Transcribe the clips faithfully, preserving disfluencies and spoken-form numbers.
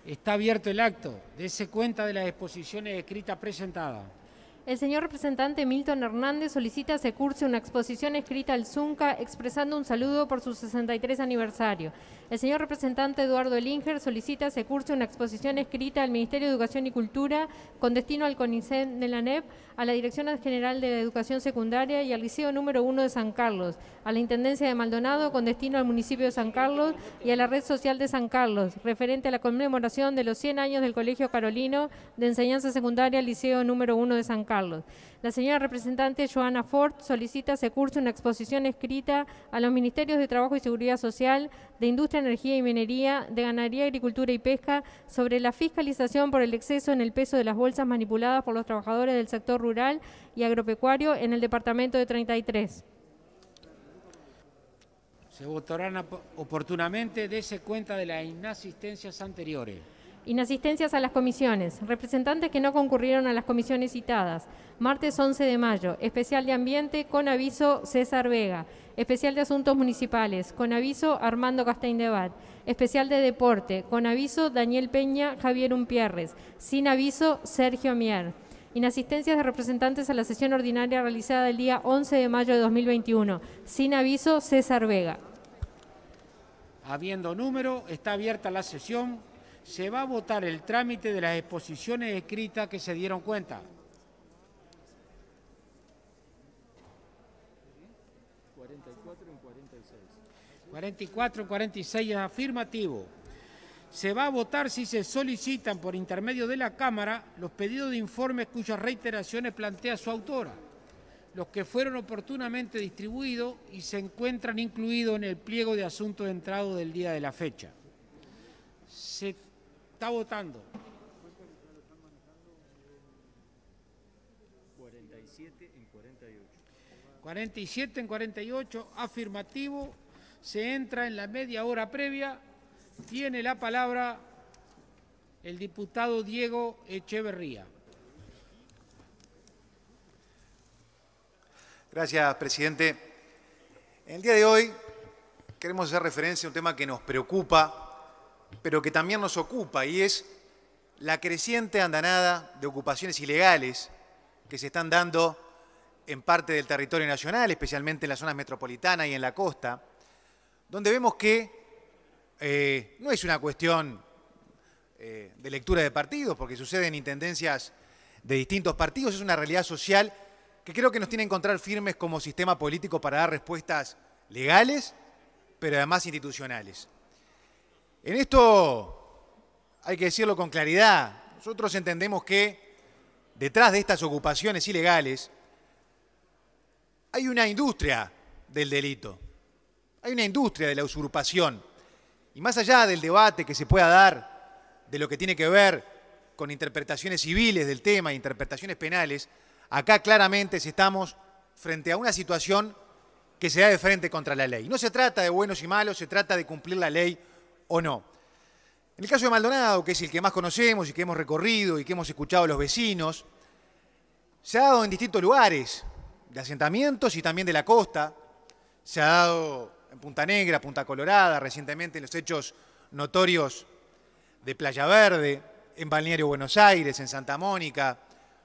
Está abierto el acto. Dese cuenta de las exposiciones escritas presentadas. El señor representante Milton Hernández solicita se curse una exposición escrita al Zunca expresando un saludo por su sesenta y tres aniversario. El señor representante Eduardo Elinger solicita se curse una exposición escrita al Ministerio de Educación y Cultura con destino al CONICET de la N E P, a la Dirección General de la Educación Secundaria y al Liceo número uno de San Carlos, a la Intendencia de Maldonado con destino al municipio de San Carlos y a la Red Social de San Carlos, referente a la conmemoración de los cien años del Colegio Carolino de Enseñanza Secundaria Liceo número uno de San Carlos. La señora representante Joana Ford solicita se curse una exposición escrita a los Ministerios de Trabajo y Seguridad Social, de Industria, Energía y Minería, de Ganadería, Agricultura y Pesca sobre la fiscalización por el exceso en el peso de las bolsas manipuladas por los trabajadores del sector rural y agropecuario en el departamento de treinta y tres. Se votarán oportunamente. Dese cuenta de las inasistencias anteriores. Inasistencias a las comisiones. Representantes que no concurrieron a las comisiones citadas. Martes once de mayo, especial de Ambiente, con aviso César Vega. Especial de Asuntos Municipales, con aviso Armando Castaindebat. Especial de Deporte, con aviso Daniel Peña, Javier Umpierres. Sin aviso Sergio Mier. Inasistencias de representantes a la sesión ordinaria realizada el día once de mayo de dos mil veintiuno. Sin aviso César Vega. Habiendo número, está abierta la sesión. Se va a votar el trámite de las exposiciones escritas que se dieron cuenta. cuarenta y cuatro en cuarenta y seis. cuarenta y cuatro en cuarenta y seis es afirmativo. Se va a votar si se solicitan por intermedio de la Cámara los pedidos de informes cuyas reiteraciones plantea su autora, los que fueron oportunamente distribuidos y se encuentran incluidos en el pliego de asuntos de entrado del día de la fecha. Se está votando. cuarenta y siete en cuarenta y ocho. cuarenta y siete en cuarenta y ocho, afirmativo. Se entra en la media hora previa. Tiene la palabra el diputado Diego Echeverría. Gracias, presidente. En el día de hoy queremos hacer referencia a un tema que nos preocupa, pero que también nos ocupa, y es la creciente andanada de ocupaciones ilegales que se están dando en parte del territorio nacional, especialmente en las zonas metropolitanas y en la costa, donde vemos que eh, no es una cuestión eh, de lectura de partidos, porque sucede en intendencias de distintos partidos, es una realidad social que creo que nos tiene que encontrar firmes como sistema político para dar respuestas legales, pero además institucionales. En esto hay que decirlo con claridad. Nosotros entendemos que detrás de estas ocupaciones ilegales hay una industria del delito, hay una industria de la usurpación. Y más allá del debate que se pueda dar de lo que tiene que ver con interpretaciones civiles del tema, interpretaciones penales, acá claramente estamos frente a una situación que se da de frente contra la ley. No se trata de buenos y malos, se trata de cumplir la ley o no. En el caso de Maldonado, que es el que más conocemos y que hemos recorrido y que hemos escuchado a los vecinos, se ha dado en distintos lugares de asentamientos y también de la costa. Se ha dado en Punta Negra, Punta Colorada, recientemente en los hechos notorios de Playa Verde, en Balneario Buenos Aires, en Santa Mónica.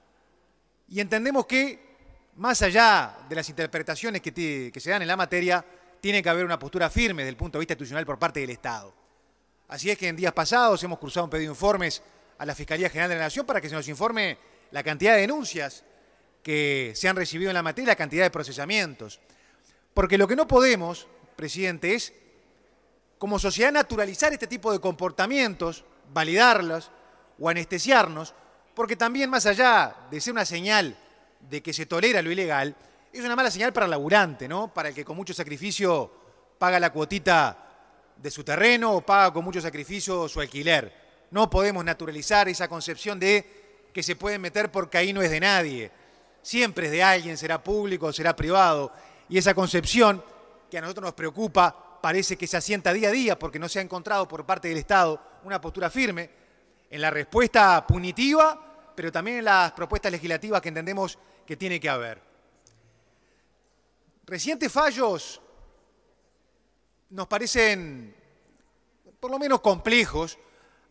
Y entendemos que, más allá de las interpretaciones que, te, que se dan en la materia, tiene que haber una postura firme desde el punto de vista institucional por parte del Estado. Así es que en días pasados hemos cruzado un pedido de informes a la Fiscalía General de la Nación para que se nos informe la cantidad de denuncias que se han recibido en la materia y la cantidad de procesamientos. Porque lo que no podemos, presidente, es como sociedad naturalizar este tipo de comportamientos, validarlos o anestesiarnos, porque también más allá de ser una señal de que se tolera lo ilegal, es una mala señal para el laburante, ¿no? Para el que con mucho sacrificio paga la cuotita de su terreno o paga con mucho sacrificio su alquiler. No podemos naturalizar esa concepción de que se pueden meter porque ahí no es de nadie. Siempre es de alguien, será público o será privado. Y esa concepción que a nosotros nos preocupa parece que se asienta día a día porque no se ha encontrado por parte del Estado una postura firme en la respuesta punitiva, pero también en las propuestas legislativas que entendemos que tiene que haber. Recientes fallos nos parecen por lo menos complejos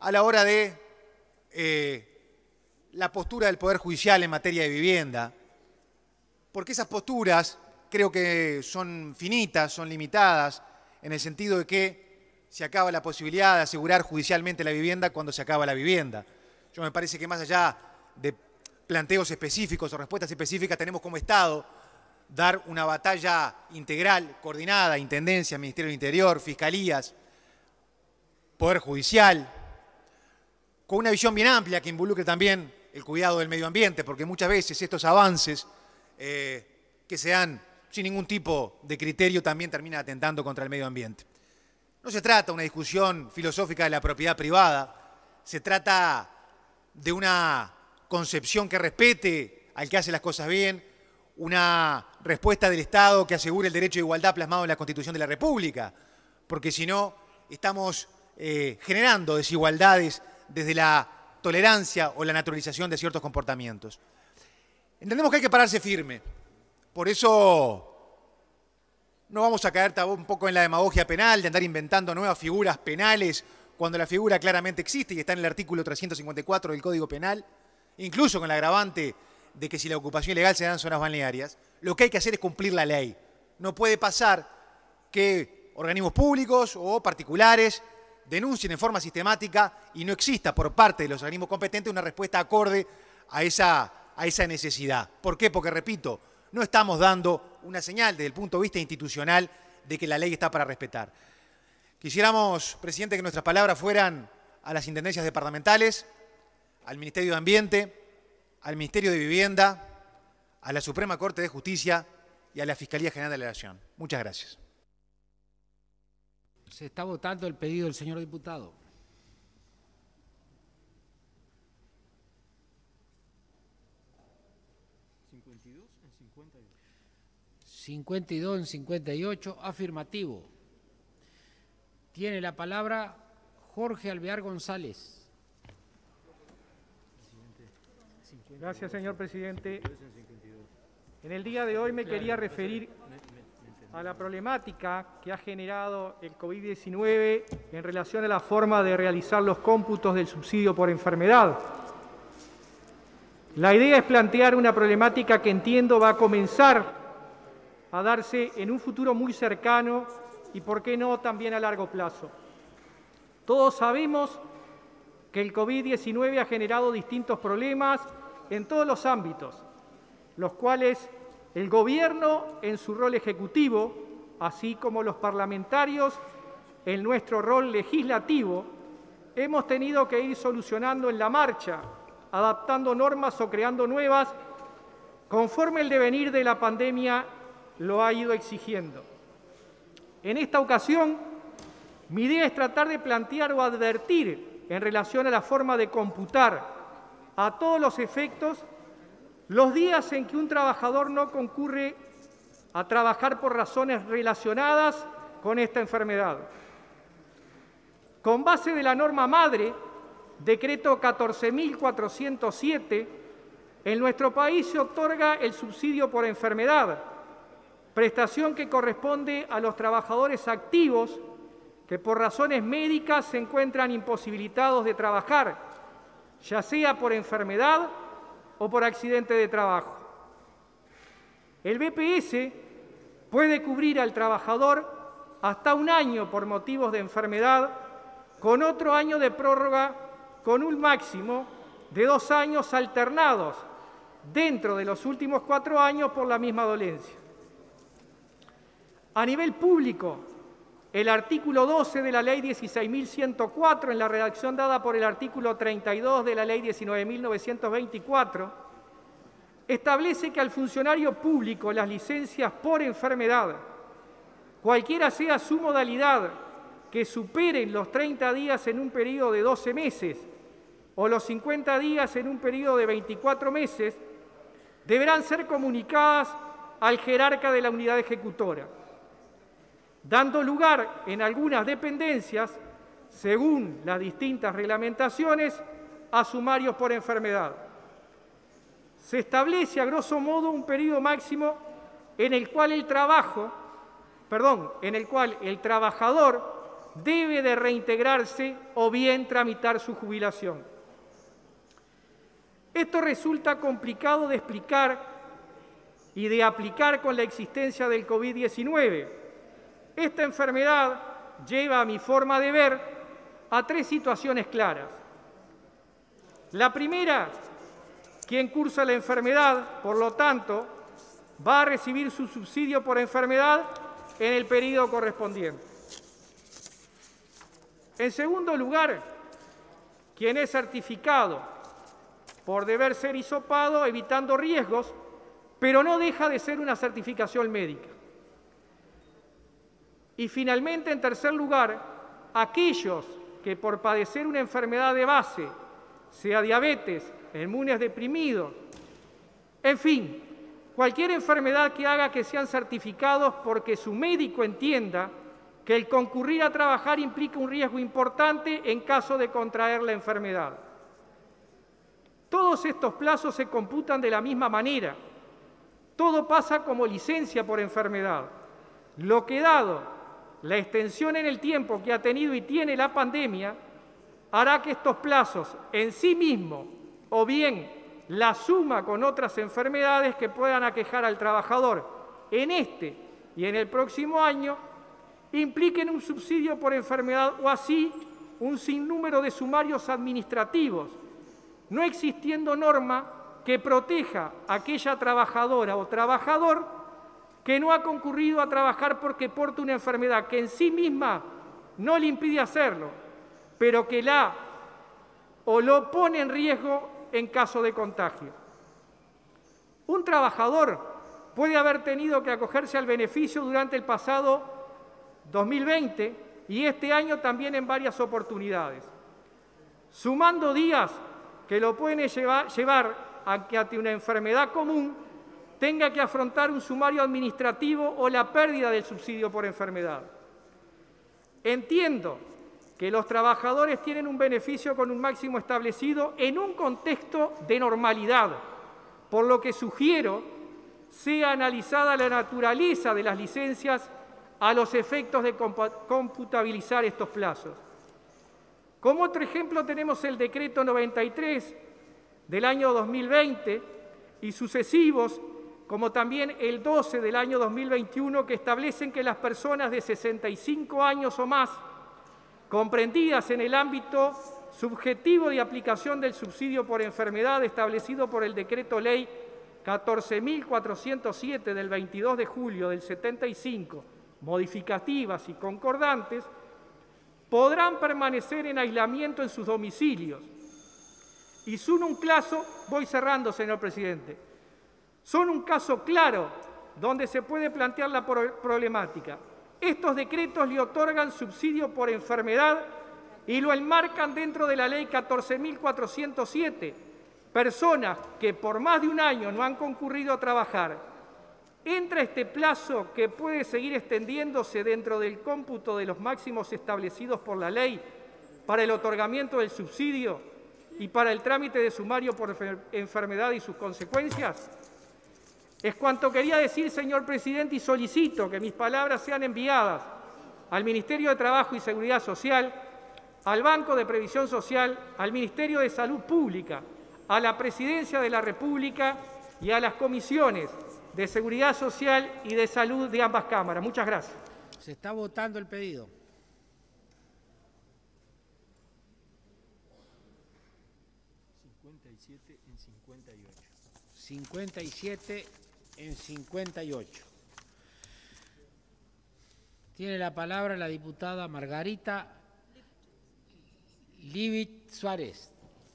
a la hora de eh, la postura del Poder Judicial en materia de vivienda, porque esas posturas creo que son finitas, son limitadas, en el sentido de que se acaba la posibilidad de asegurar judicialmente la vivienda cuando se acaba la vivienda. Yo me parece que más allá de planteos específicos o respuestas específicas, tenemos como Estado dar una batalla integral, coordinada, Intendencia, Ministerio del Interior, Fiscalías, Poder Judicial, con una visión bien amplia que involucre también el cuidado del medio ambiente, porque muchas veces estos avances eh, que se dan sin ningún tipo de criterio también terminan atentando contra el medio ambiente. No se trata de una discusión filosófica de la propiedad privada, se trata de una concepción que respete al que hace las cosas bien, una respuesta del Estado que asegure el derecho de igualdad plasmado en la Constitución de la República, porque si no estamos eh, generando desigualdades desde la tolerancia o la naturalización de ciertos comportamientos. Entendemos que hay que pararse firme, por eso no vamos a caer un poco en la demagogia penal de andar inventando nuevas figuras penales cuando la figura claramente existe y está en el artículo trescientos cincuenta y cuatro del Código Penal, incluso con el agravante de que si la ocupación ilegal se da en zonas balnearias, lo que hay que hacer es cumplir la ley. No puede pasar que organismos públicos o particulares denuncien en forma sistemática y no exista por parte de los organismos competentes una respuesta acorde a esa, a esa necesidad. ¿Por qué? Porque, repito, no estamos dando una señal desde el punto de vista institucional de que la ley está para respetar. Quisiéramos, presidente, que nuestras palabras fueran a las intendencias departamentales, al Ministerio de Ambiente, al Ministerio de Vivienda, a la Suprema Corte de Justicia y a la Fiscalía General de la Nación. Muchas gracias. Se está votando el pedido del señor diputado. cincuenta y dos en cincuenta y ocho. cincuenta y dos en cincuenta y ocho, afirmativo. Tiene la palabra Jorge Alvear González. Gracias, señor presidente. En el día de hoy me quería referir a la problemática que ha generado el COVID diecinueve en relación a la forma de realizar los cómputos del subsidio por enfermedad. La idea es plantear una problemática que entiendo va a comenzar a darse en un futuro muy cercano y, por qué no, también a largo plazo. Todos sabemos que el COVID diecinueve ha generado distintos problemas en todos los ámbitos, los cuales el Gobierno en su rol ejecutivo, así como los parlamentarios en nuestro rol legislativo, hemos tenido que ir solucionando en la marcha, adaptando normas o creando nuevas, conforme el devenir de la pandemia lo ha ido exigiendo. En esta ocasión, mi idea es tratar de plantear o advertir en relación a la forma de computar a todos los efectos los días en que un trabajador no concurre a trabajar por razones relacionadas con esta enfermedad. Con base de la norma madre, decreto catorce mil cuatrocientos siete, en nuestro país se otorga el subsidio por enfermedad, prestación que corresponde a los trabajadores activos que por razones médicas se encuentran imposibilitados de trabajar, ya sea por enfermedad o por accidente de trabajo. El B P S puede cubrir al trabajador hasta un año por motivos de enfermedad, con otro año de prórroga, con un máximo de dos años alternados dentro de los últimos cuatro años por la misma dolencia. A nivel público, el artículo doce de la Ley dieciséis mil ciento cuatro, en la redacción dada por el artículo treinta y dos de la Ley diecinueve mil novecientos veinticuatro, establece que al funcionario público las licencias por enfermedad, cualquiera sea su modalidad, que superen los treinta días en un periodo de doce meses o los cincuenta días en un periodo de veinticuatro meses, deberán ser comunicadas al jerarca de la unidad ejecutora, dando lugar en algunas dependencias, según las distintas reglamentaciones, a sumarios por enfermedad. Se establece a grosso modo un periodo máximo en el cual el trabajo, perdón, en el cual el trabajador debe de reintegrarse o bien tramitar su jubilación. Esto resulta complicado de explicar y de aplicar con la existencia del COVID diecinueve. Esta enfermedad lleva, a mi forma de ver, a tres situaciones claras. La primera, quien cursa la enfermedad, por lo tanto, va a recibir su subsidio por enfermedad en el periodo correspondiente. En segundo lugar, quien es certificado por deber ser hisopado, evitando riesgos, pero no deja de ser una certificación médica. Y finalmente, en tercer lugar, aquellos que por padecer una enfermedad de base, sea diabetes, inmunodeprimidos, en fin, cualquier enfermedad que haga que sean certificados porque su médico entienda que el concurrir a trabajar implica un riesgo importante en caso de contraer la enfermedad. Todos estos plazos se computan de la misma manera. Todo pasa como licencia por enfermedad. Lo que, dado la extensión en el tiempo que ha tenido y tiene la pandemia, hará que estos plazos en sí mismos, o bien la suma con otras enfermedades que puedan aquejar al trabajador en este y en el próximo año, impliquen un subsidio por enfermedad o así un sinnúmero de sumarios administrativos, no existiendo norma que proteja a aquella trabajadora o trabajador que no ha concurrido a trabajar porque porta una enfermedad que en sí misma no le impide hacerlo, pero que la o lo pone en riesgo en caso de contagio. Un trabajador puede haber tenido que acogerse al beneficio durante el pasado dos mil veinte y este año también en varias oportunidades, sumando días que lo pueden llevar, llevar a que ante una enfermedad común tenga que afrontar un sumario administrativo o la pérdida del subsidio por enfermedad. Entiendo que los trabajadores tienen un beneficio con un máximo establecido en un contexto de normalidad, por lo que sugiero sea analizada la naturaleza de las licencias a los efectos de computabilizar estos plazos. Como otro ejemplo tenemos el decreto noventa y tres del año dos mil veinte y sucesivos, como también el doce del año dos mil veintiuno, que establecen que las personas de sesenta y cinco años o más, comprendidas en el ámbito subjetivo de aplicación del subsidio por enfermedad establecido por el Decreto Ley catorce mil cuatrocientos siete del veintidós de julio del setenta y cinco, modificativas y concordantes, podrán permanecer en aislamiento en sus domicilios. Y son un caso, voy cerrando, señor presidente, son un caso claro donde se puede plantear la problemática. Estos decretos le otorgan subsidio por enfermedad y lo enmarcan dentro de la Ley catorce mil cuatrocientos siete. Personas que por más de un año no han concurrido a trabajar. Entra este plazo que puede seguir extendiéndose dentro del cómputo de los máximos establecidos por la ley para el otorgamiento del subsidio y para el trámite de sumario por enfermedad y sus consecuencias. Es cuanto quería decir, señor presidente, y solicito que mis palabras sean enviadas al Ministerio de Trabajo y Seguridad Social, al Banco de Previsión Social, al Ministerio de Salud Pública, a la Presidencia de la República y a las comisiones de Seguridad Social y de Salud de ambas cámaras. Muchas gracias. Se está votando el pedido. cincuenta y siete en cincuenta y ocho. cincuenta y siete en cincuenta y ocho. Tiene la palabra la diputada Margarita Livit Suárez.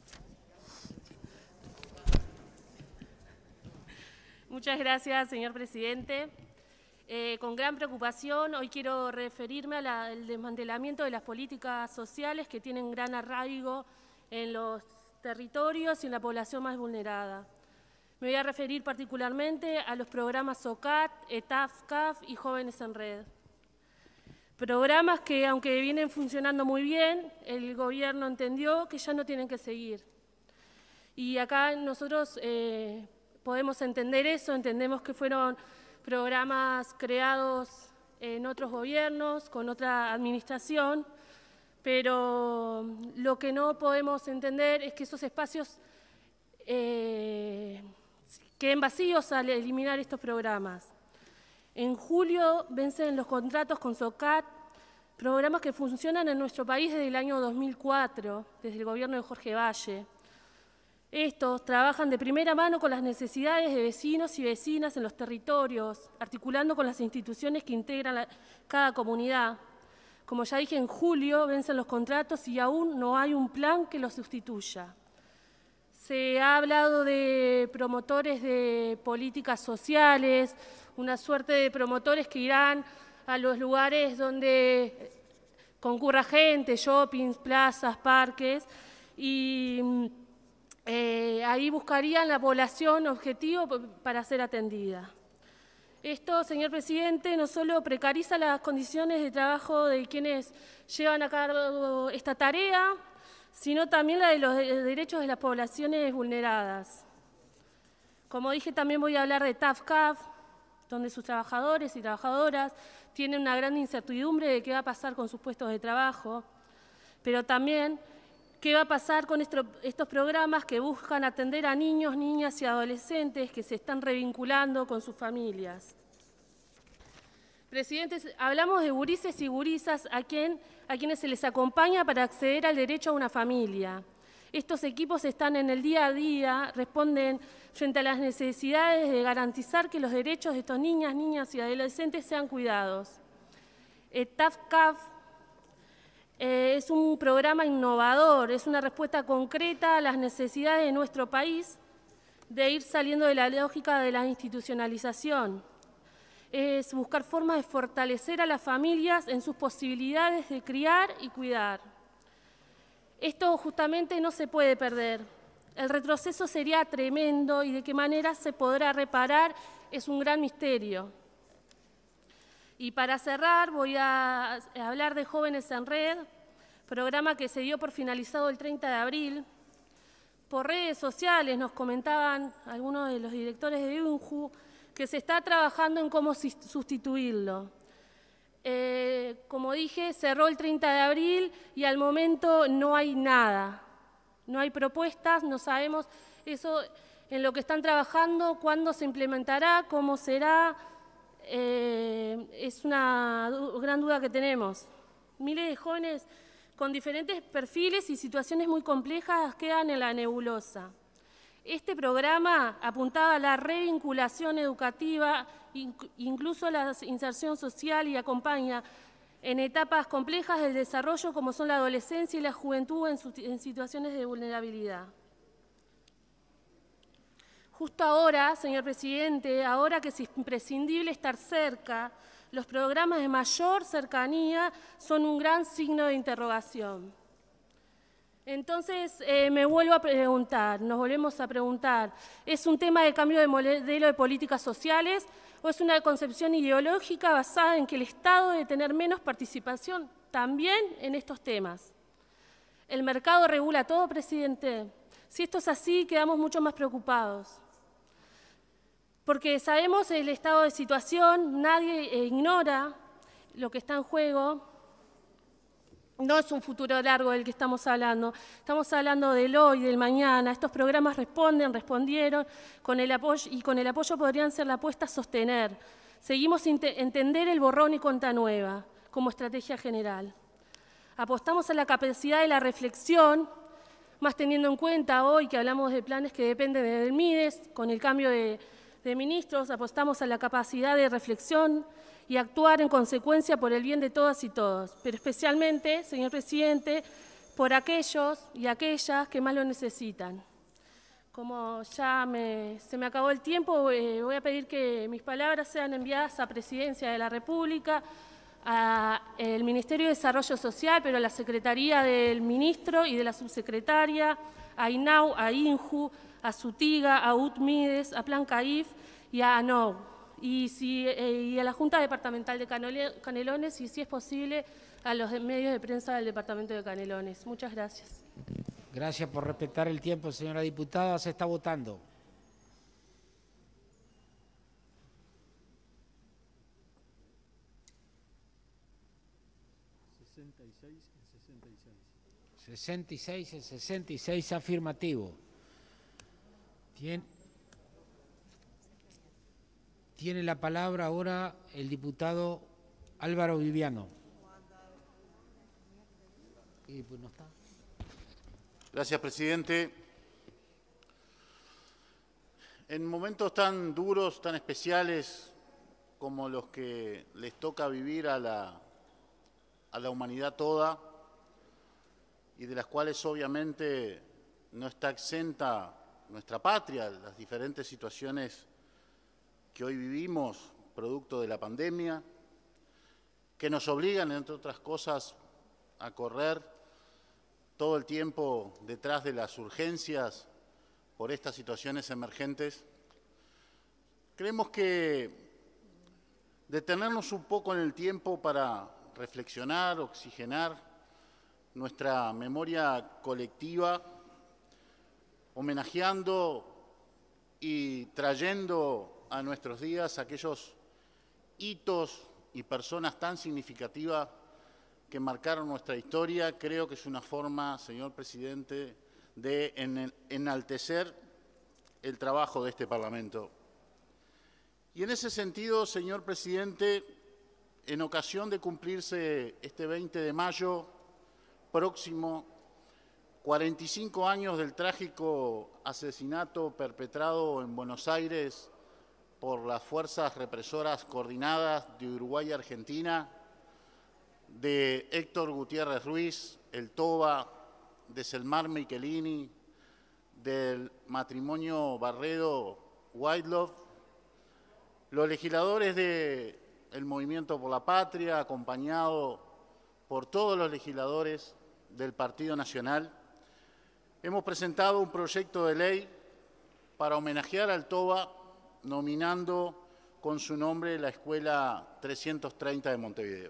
Muchas gracias, señor presidente. Eh, con gran preocupación, hoy quiero referirme al desmantelamiento de las políticas sociales que tienen gran arraigo en los territorios y en la población más vulnerada. Me voy a referir particularmente a los programas SOCAT, ETAF, C A F y Jóvenes en Red. Programas que, aunque vienen funcionando muy bien, el gobierno entendió que ya no tienen que seguir. Y acá nosotros eh, podemos entender eso, entendemos que fueron programas creados en otros gobiernos, con otra administración, pero lo que no podemos entender es que esos espacios eh, queden vacíos al eliminar estos programas. En julio vencen los contratos con SOCAT, programas que funcionan en nuestro país desde el año dos mil cuatro, desde el gobierno de Jorge Valle. Estos trabajan de primera mano con las necesidades de vecinos y vecinas en los territorios, articulando con las instituciones que integran la, cada comunidad. Como ya dije, en julio vencen los contratos y aún no hay un plan que los sustituya. Se ha hablado de promotores de políticas sociales, una suerte de promotores que irán a los lugares donde concurra gente, shoppings, plazas, parques, y eh, ahí buscarían la población objetivo para ser atendida. Esto, señor presidente, no solo precariza las condiciones de trabajo de quienes llevan a cabo esta tarea, sino también la de los derechos de las poblaciones vulneradas. Como dije, también voy a hablar de T A F C A F, donde sus trabajadores y trabajadoras tienen una gran incertidumbre de qué va a pasar con sus puestos de trabajo, pero también qué va a pasar con estos, estos programas que buscan atender a niños, niñas y adolescentes que se están revinculando con sus familias. Presidente, hablamos de gurises y gurisas a, quien, a quienes se les acompaña para acceder al derecho a una familia. Estos equipos están en el día a día, responden frente a las necesidades de garantizar que los derechos de estos niñas, niñas y adolescentes sean cuidados. El T A F C A F eh, es un programa innovador, es una respuesta concreta a las necesidades de nuestro país de ir saliendo de la lógica de la institucionalización. Es buscar formas de fortalecer a las familias en sus posibilidades de criar y cuidar. Esto justamente no se puede perder. El retroceso sería tremendo y de qué manera se podrá reparar es un gran misterio. Y para cerrar voy a hablar de Jóvenes en Red, programa que se dio por finalizado el treinta de abril. Por redes sociales nos comentaban algunos de los directores de U N J U que se está trabajando en cómo sustituirlo. Eh, como dije, cerró el treinta de abril y al momento no hay nada. No hay propuestas, no sabemos eso en lo que están trabajando, cuándo se implementará, cómo será. Eh, es una gran duda que tenemos. Miles de jóvenes con diferentes perfiles y situaciones muy complejas quedan en la nebulosa. Este programa apuntaba a la revinculación educativa, incluso la inserción social y acompaña en etapas complejas del desarrollo como son la adolescencia y la juventud en, en situaciones de vulnerabilidad. Justo ahora, señor presidente, ahora que es imprescindible estar cerca, los programas de mayor cercanía son un gran signo de interrogación. Entonces, eh, me vuelvo a preguntar, nos volvemos a preguntar, ¿es un tema de cambio de modelo de políticas sociales o es una concepción ideológica basada en que el Estado debe tener menos participación también en estos temas? ¿El mercado regula todo, presidente? Si esto es así, quedamos mucho más preocupados. Porque sabemos el estado de situación, nadie eh, ignora lo que está en juego. No es un futuro largo del que estamos hablando, estamos hablando del hoy, del mañana. Estos programas responden, respondieron, con el apoyo, y con el apoyo podrían ser la apuesta a sostener. Seguimos sin entender el borrón y cuenta nueva como estrategia general. Apostamos a la capacidad de la reflexión, más teniendo en cuenta hoy que hablamos de planes que dependen del MIDES, con el cambio de, de ministros, apostamos a la capacidad de reflexión y actuar en consecuencia por el bien de todas y todos, pero especialmente, señor presidente, por aquellos y aquellas que más lo necesitan. Como ya me, se me acabó el tiempo, eh, voy a pedir que mis palabras sean enviadas a Presidencia de la República, al Ministerio de Desarrollo Social, pero a la Secretaría del Ministro y de la Subsecretaria, a INAU, a INJU, a SUTIGA, a U T MIDES, a Plan CAIF y a ANOU. Y, si, eh, y a la Junta Departamental de Canelones y, si es posible, a los medios de prensa del Departamento de Canelones. Muchas gracias. Gracias por respetar el tiempo, señora diputada. Se está votando. sesenta y seis, el sesenta y seis afirmativo. Tiene, tiene la palabra ahora el diputado Álvaro Viviano. Y pues no está. Gracias, presidente. En momentos tan duros, tan especiales como los que les toca vivir a la, a la humanidad toda, y de las cuales obviamente no está exenta nuestra patria, las diferentes situaciones que hoy vivimos, producto de la pandemia, que nos obligan, entre otras cosas, a correr todo el tiempo detrás de las urgencias por estas situaciones emergentes. Creemos que detenernos un poco en el tiempo para reflexionar, oxigenar nuestra memoria colectiva, homenajeando y trayendo a nuestros días aquellos hitos y personas tan significativas que marcaron nuestra historia, creo que es una forma, señor presidente, de enaltecer el trabajo de este Parlamento. Y en ese sentido, señor presidente, en ocasión de cumplirse este veinte de mayo próximo, cuarenta y cinco años del trágico asesinato perpetrado en Buenos Aires por las fuerzas represoras coordinadas de Uruguay y Argentina, de Héctor Gutiérrez Ruiz, el Toba, de Selmar Michelini, del matrimonio Barredo-Whitelove, los legisladores del Movimiento por la Patria, acompañado por todos los legisladores del Partido Nacional, hemos presentado un proyecto de ley para homenajear al Toba, nominando con su nombre la Escuela trescientos treinta de Montevideo.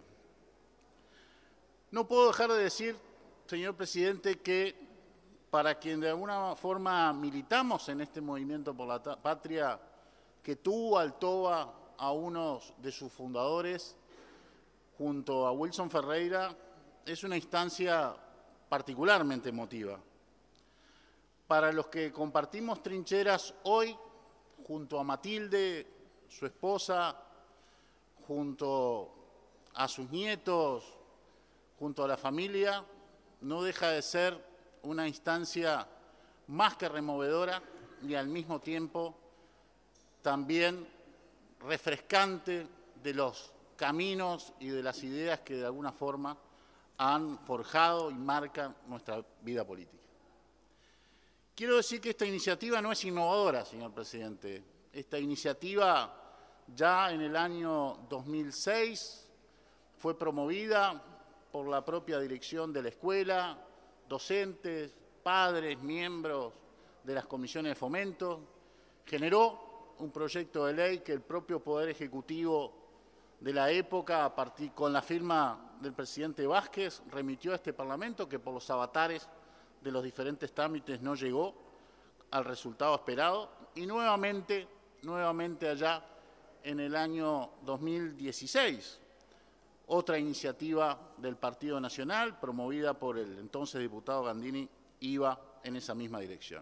No puedo dejar de decir, señor presidente, que para quien de alguna forma militamos en este Movimiento por la Patria, que tuvo al Toba a uno de sus fundadores, junto a Wilson Ferreira, es una instancia particularmente emotiva. Para los que compartimos trincheras hoy, junto a Matilde, su esposa, junto a sus nietos, junto a la familia, no deja de ser una instancia más que removedora y al mismo tiempo también refrescante de los caminos y de las ideas que de alguna forma han forjado y marcan nuestra vida política. Quiero decir que esta iniciativa no es innovadora, señor presidente. Esta iniciativa ya en el año dos mil seis fue promovida por la propia dirección de la escuela, docentes, padres, miembros de las comisiones de fomento. Generó un proyecto de ley que el propio Poder Ejecutivo de la época, a partir, con la firma del presidente Vázquez, remitió a este Parlamento, que por los avatares de los diferentes trámites no llegó al resultado esperado, y nuevamente, nuevamente allá en el año dos mil dieciséis, otra iniciativa del Partido Nacional, promovida por el entonces diputado Gandini, iba en esa misma dirección.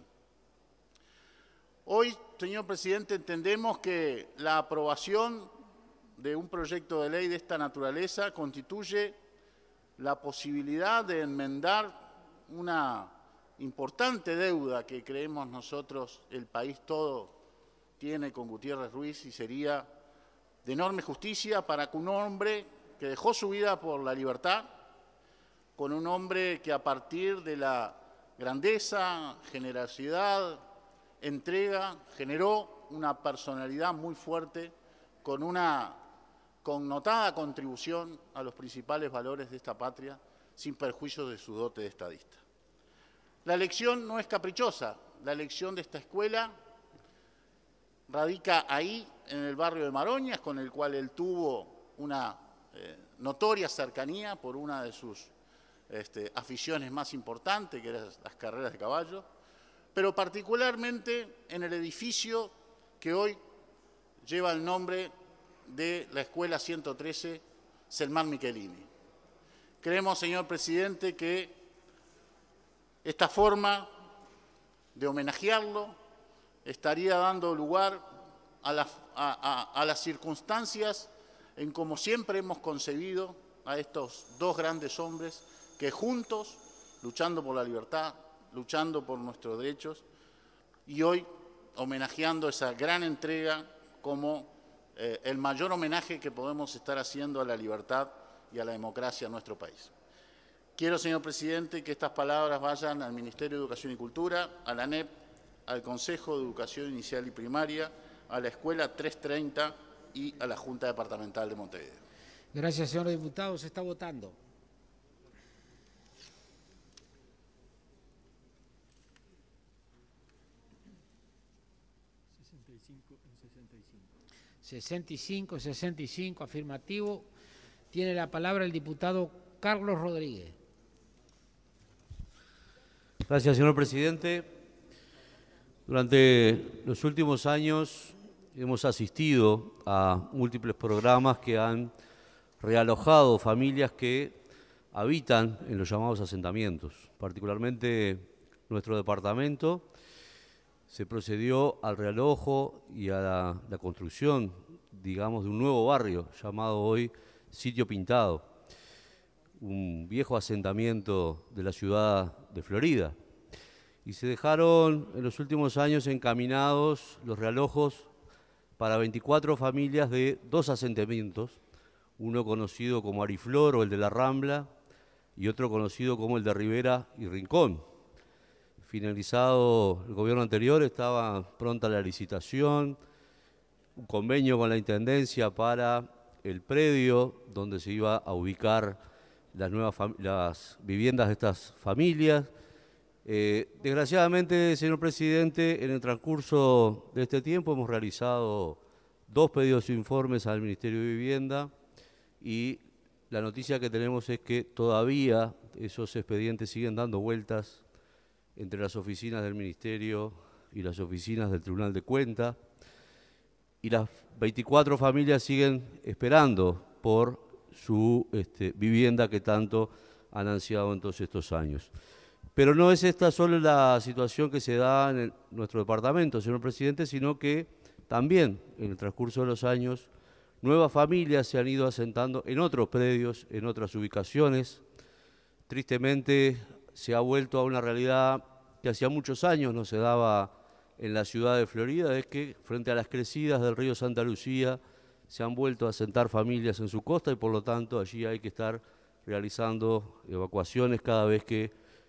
Hoy, señor presidente, entendemos que la aprobación de un proyecto de ley de esta naturaleza constituye la posibilidad de enmendar una importante deuda que creemos nosotros, el país todo, tiene con Gutiérrez Ruiz, y sería de enorme justicia para que un hombre que dejó su vida por la libertad, con un hombre que a partir de la grandeza, generosidad, entrega, generó una personalidad muy fuerte, con una connotada contribución a los principales valores de esta patria, sin perjuicio de su dote de estadista. La elección no es caprichosa, la elección de esta escuela radica ahí, en el barrio de Maroñas, con el cual él tuvo una eh, notoria cercanía por una de sus este, aficiones más importantes, que eran las carreras de caballo, pero particularmente en el edificio que hoy lleva el nombre de la Escuela ciento trece Selmar Michelini. Creemos, señor presidente, que Esta forma de homenajearlo estaría dando lugar a, la, a, a, a las circunstancias en como siempre hemos concebido a estos dos grandes hombres que juntos, luchando por la libertad, luchando por nuestros derechos, y hoy homenajeando esa gran entrega como eh, el mayor homenaje que podemos estar haciendo a la libertad y a la democracia en nuestro país. Quiero, señor presidente, que estas palabras vayan al Ministerio de Educación y Cultura, a la A N E P, al Consejo de Educación Inicial y Primaria, a la Escuela trescientos treinta y a la Junta Departamental de Montevideo. Gracias, señor diputado. Se está votando. sesenta y cinco en sesenta y cinco. sesenta y cinco, sesenta y cinco, afirmativo. Tiene la palabra el diputado Carlos Rodríguez. Gracias, señor presidente. Durante los últimos años hemos asistido a múltiples programas que han realojado familias que habitan en los llamados asentamientos. Particularmente nuestro departamento se procedió al realojo y a la, la construcción, digamos, de un nuevo barrio llamado hoy Sitio Pintado, un viejo asentamiento de la ciudad de Florida. Y se dejaron en los últimos años encaminados los realojos para veinticuatro familias de dos asentamientos, uno conocido como Ariflor o el de la Rambla y otro conocido como el de Rivera y Rincón. Finalizado el gobierno anterior, estaba pronta la licitación, un convenio con la Intendencia para el predio donde se iba a ubicar las nuevas las viviendas de estas familias. Eh, desgraciadamente, señor presidente, en el transcurso de este tiempo hemos realizado dos pedidos de informes al Ministerio de Vivienda y la noticia que tenemos es que todavía esos expedientes siguen dando vueltas entre las oficinas del Ministerio y las oficinas del Tribunal de Cuentas, y las veinticuatro familias siguen esperando por su este, vivienda que tanto han ansiado en todos estos años. Pero no es esta solo la situación que se da en el, nuestro departamento, señor presidente, sino que también en el transcurso de los años nuevas familias se han ido asentando en otros predios, en otras ubicaciones. Tristemente se ha vuelto a una realidad que hacía muchos años no se daba en la ciudad de Florida, es que frente a las crecidas del río Santa Lucía se han vuelto a asentar familias en su costa y por lo tanto allí hay que estar realizando evacuaciones cada vez que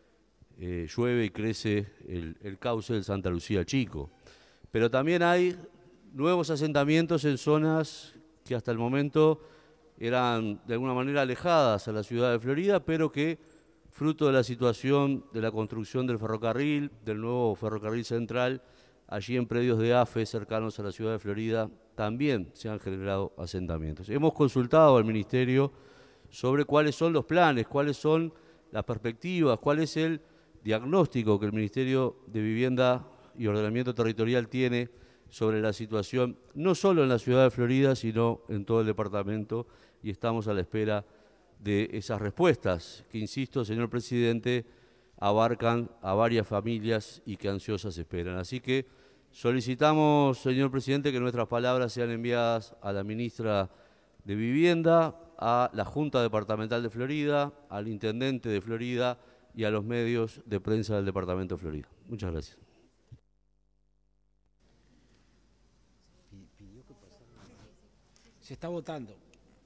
eh, llueve y crece el, el cauce del Santa Lucía Chico. Pero también hay nuevos asentamientos en zonas que hasta el momento eran de alguna manera alejadas a la ciudad de Florida, pero que fruto de la situación de la construcción del ferrocarril, del nuevo ferrocarril central, allí en predios de A F E cercanos a la ciudad de Florida, también se han generado asentamientos. Hemos consultado al Ministerio sobre cuáles son los planes, cuáles son las perspectivas, cuál es el diagnóstico que el Ministerio de Vivienda y Ordenamiento Territorial tiene sobre la situación, no solo en la ciudad de Florida, sino en todo el departamento, y estamos a la espera de esas respuestas, que insisto, señor presidente, abarcan a varias familias y que ansiosas esperan. Así que solicitamos, señor presidente, que nuestras palabras sean enviadas a la ministra de Vivienda, a la Junta Departamental de Florida, al Intendente de Florida y a los medios de prensa del Departamento de Florida. Muchas gracias. Se está votando.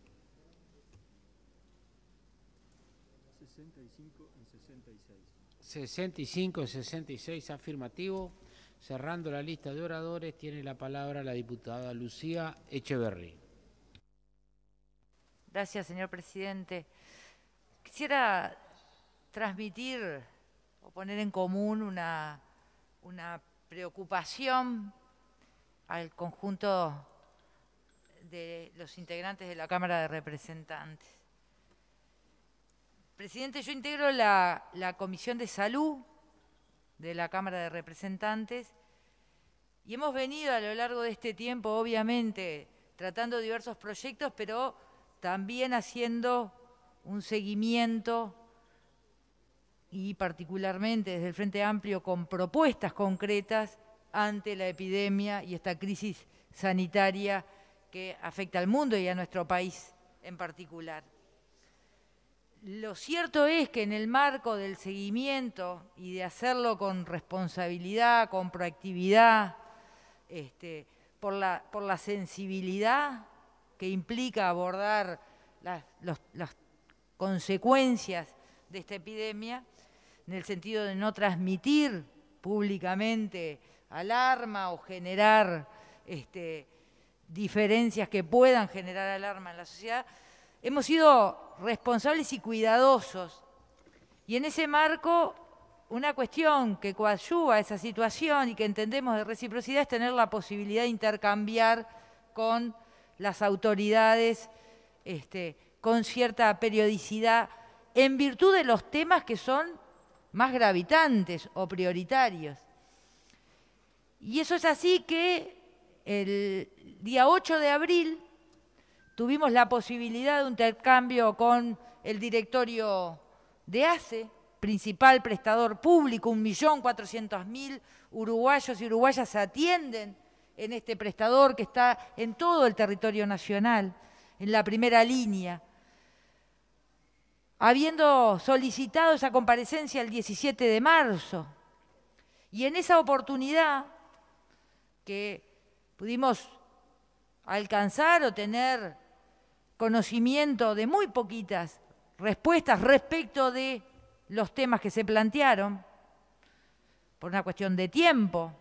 sesenta y cinco en sesenta y seis. sesenta y cinco, sesenta y seis, afirmativo. Cerrando la lista de oradores, tiene la palabra la diputada Lucía Echeverri. Gracias, señor presidente. Quisiera transmitir o poner en común una, una preocupación al conjunto de los integrantes de la Cámara de Representantes. Presidente, yo integro la, la Comisión de Salud de la Cámara de Representantes y hemos venido a lo largo de este tiempo, obviamente, tratando diversos proyectos, pero también haciendo un seguimiento y particularmente desde el Frente Amplio con propuestas concretas ante la epidemia y esta crisis sanitaria que afecta al mundo y a nuestro país en particular. Lo cierto es que en el marco del seguimiento y de hacerlo con responsabilidad, con proactividad, este, por, la, por la sensibilidad que implica abordar las, los, las consecuencias de esta epidemia, en el sentido de no transmitir públicamente alarma o generar este, diferencias que puedan generar alarma en la sociedad, hemos sido responsables y cuidadosos. Y en ese marco, una cuestión que coadyuva esa situación y que entendemos de reciprocidad es tener la posibilidad de intercambiar con las autoridades este, con cierta periodicidad en virtud de los temas que son más gravitantes o prioritarios. Y eso es así que el día ocho de abril tuvimos la posibilidad de un intercambio con el directorio de ACE, principal prestador público, un millón cuatrocientos mil uruguayos y uruguayas atienden en este prestador que está en todo el territorio nacional, en la primera línea. Habiendo solicitado esa comparecencia el diecisiete de marzo, y en esa oportunidad que pudimos alcanzar o tener conocimiento de muy poquitas respuestas respecto de los temas que se plantearon, por una cuestión de tiempo,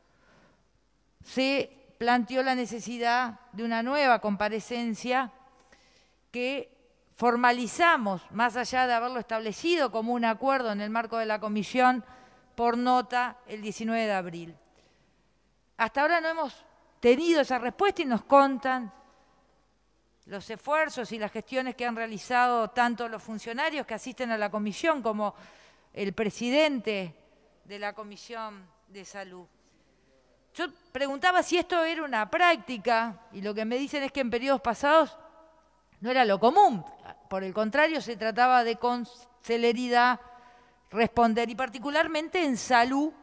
se planteó la necesidad de una nueva comparecencia que formalizamos, más allá de haberlo establecido como un acuerdo en el marco de la comisión, por nota el diecinueve de abril. Hasta ahora no hemos tenido esa respuesta y nos contan los esfuerzos y las gestiones que han realizado tanto los funcionarios que asisten a la comisión como el presidente de la Comisión de Salud. Yo preguntaba si esto era una práctica y lo que me dicen es que en periodos pasados no era lo común. Por el contrario, se trataba de con celeridad responder y particularmente en salud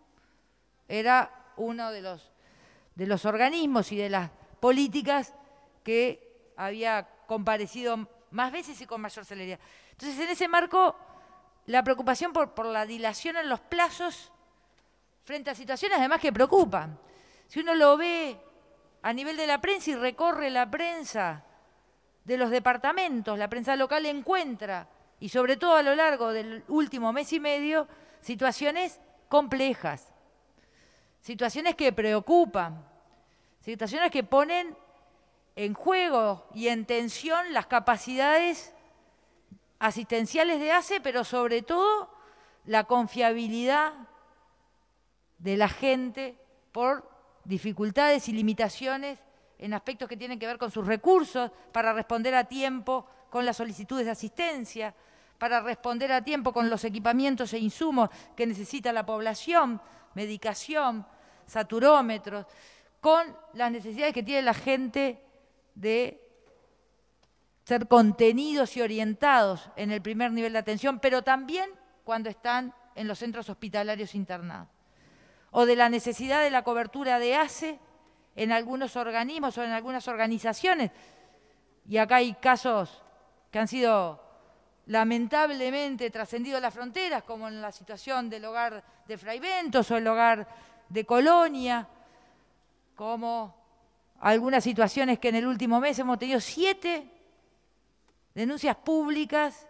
era uno de los, de los organismos y de las políticas que había comparecido más veces y con mayor celeridad. Entonces, en ese marco, la preocupación por, por la dilación en los plazos frente a situaciones además que preocupan. Si uno lo ve a nivel de la prensa y recorre la prensa de los departamentos, la prensa local encuentra, y sobre todo a lo largo del último mes y medio, situaciones complejas, situaciones que preocupan, situaciones que ponen en juego y en tensión las capacidades asistenciales de ACE, pero sobre todo la confiabilidad de la gente por dificultades y limitaciones en aspectos que tienen que ver con sus recursos, para responder a tiempo con las solicitudes de asistencia, para responder a tiempo con los equipamientos e insumos que necesita la población, medicación, saturómetros, con las necesidades que tiene la gente de ser contenidos y orientados en el primer nivel de atención, pero también cuando están en los centros hospitalarios internados. O de la necesidad de la cobertura de ACE en algunos organismos o en algunas organizaciones. Y acá hay casos que han sido lamentablemente trascendidos las fronteras, como en la situación del hogar de Fray Bentos o el hogar de Colonia, como algunas situaciones que en el último mes hemos tenido siete denuncias públicas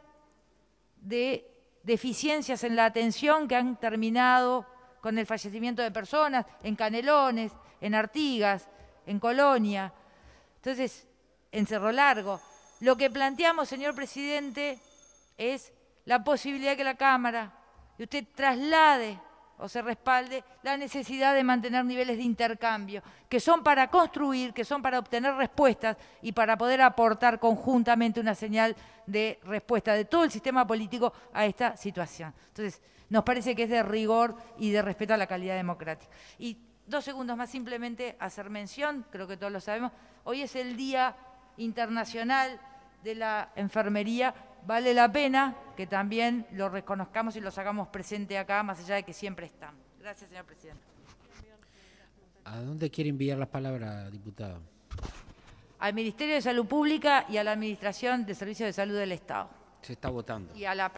de deficiencias en la atención que han terminado con el fallecimiento de personas en Canelones, en Artigas, en Colonia. Entonces, en Cerro Largo. Lo que planteamos, señor presidente, es la posibilidad de que la Cámara y usted traslade o se respalde la necesidad de mantener niveles de intercambio, que son para construir, que son para obtener respuestas y para poder aportar conjuntamente una señal de respuesta de todo el sistema político a esta situación. Entonces, nos parece que es de rigor y de respeto a la calidad democrática. Y dos segundos más simplemente hacer mención, creo que todos lo sabemos, hoy es el Día Internacional de la Enfermería vale la pena que también lo reconozcamos y lo hagamos presente acá, más allá de que siempre están. Gracias, señor presidente. ¿A dónde quiere enviar las palabras, diputado? Al Ministerio de Salud Pública y a la Administración de Servicios de Salud del Estado. Se está votando. Y a la...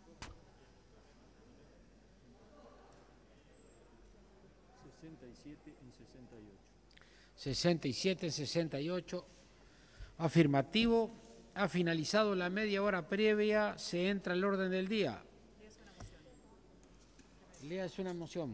sesenta y siete en sesenta y ocho. sesenta y siete en sesenta y ocho. Afirmativo. Ha finalizado la media hora previa. Se entra al orden del día. Léase una moción.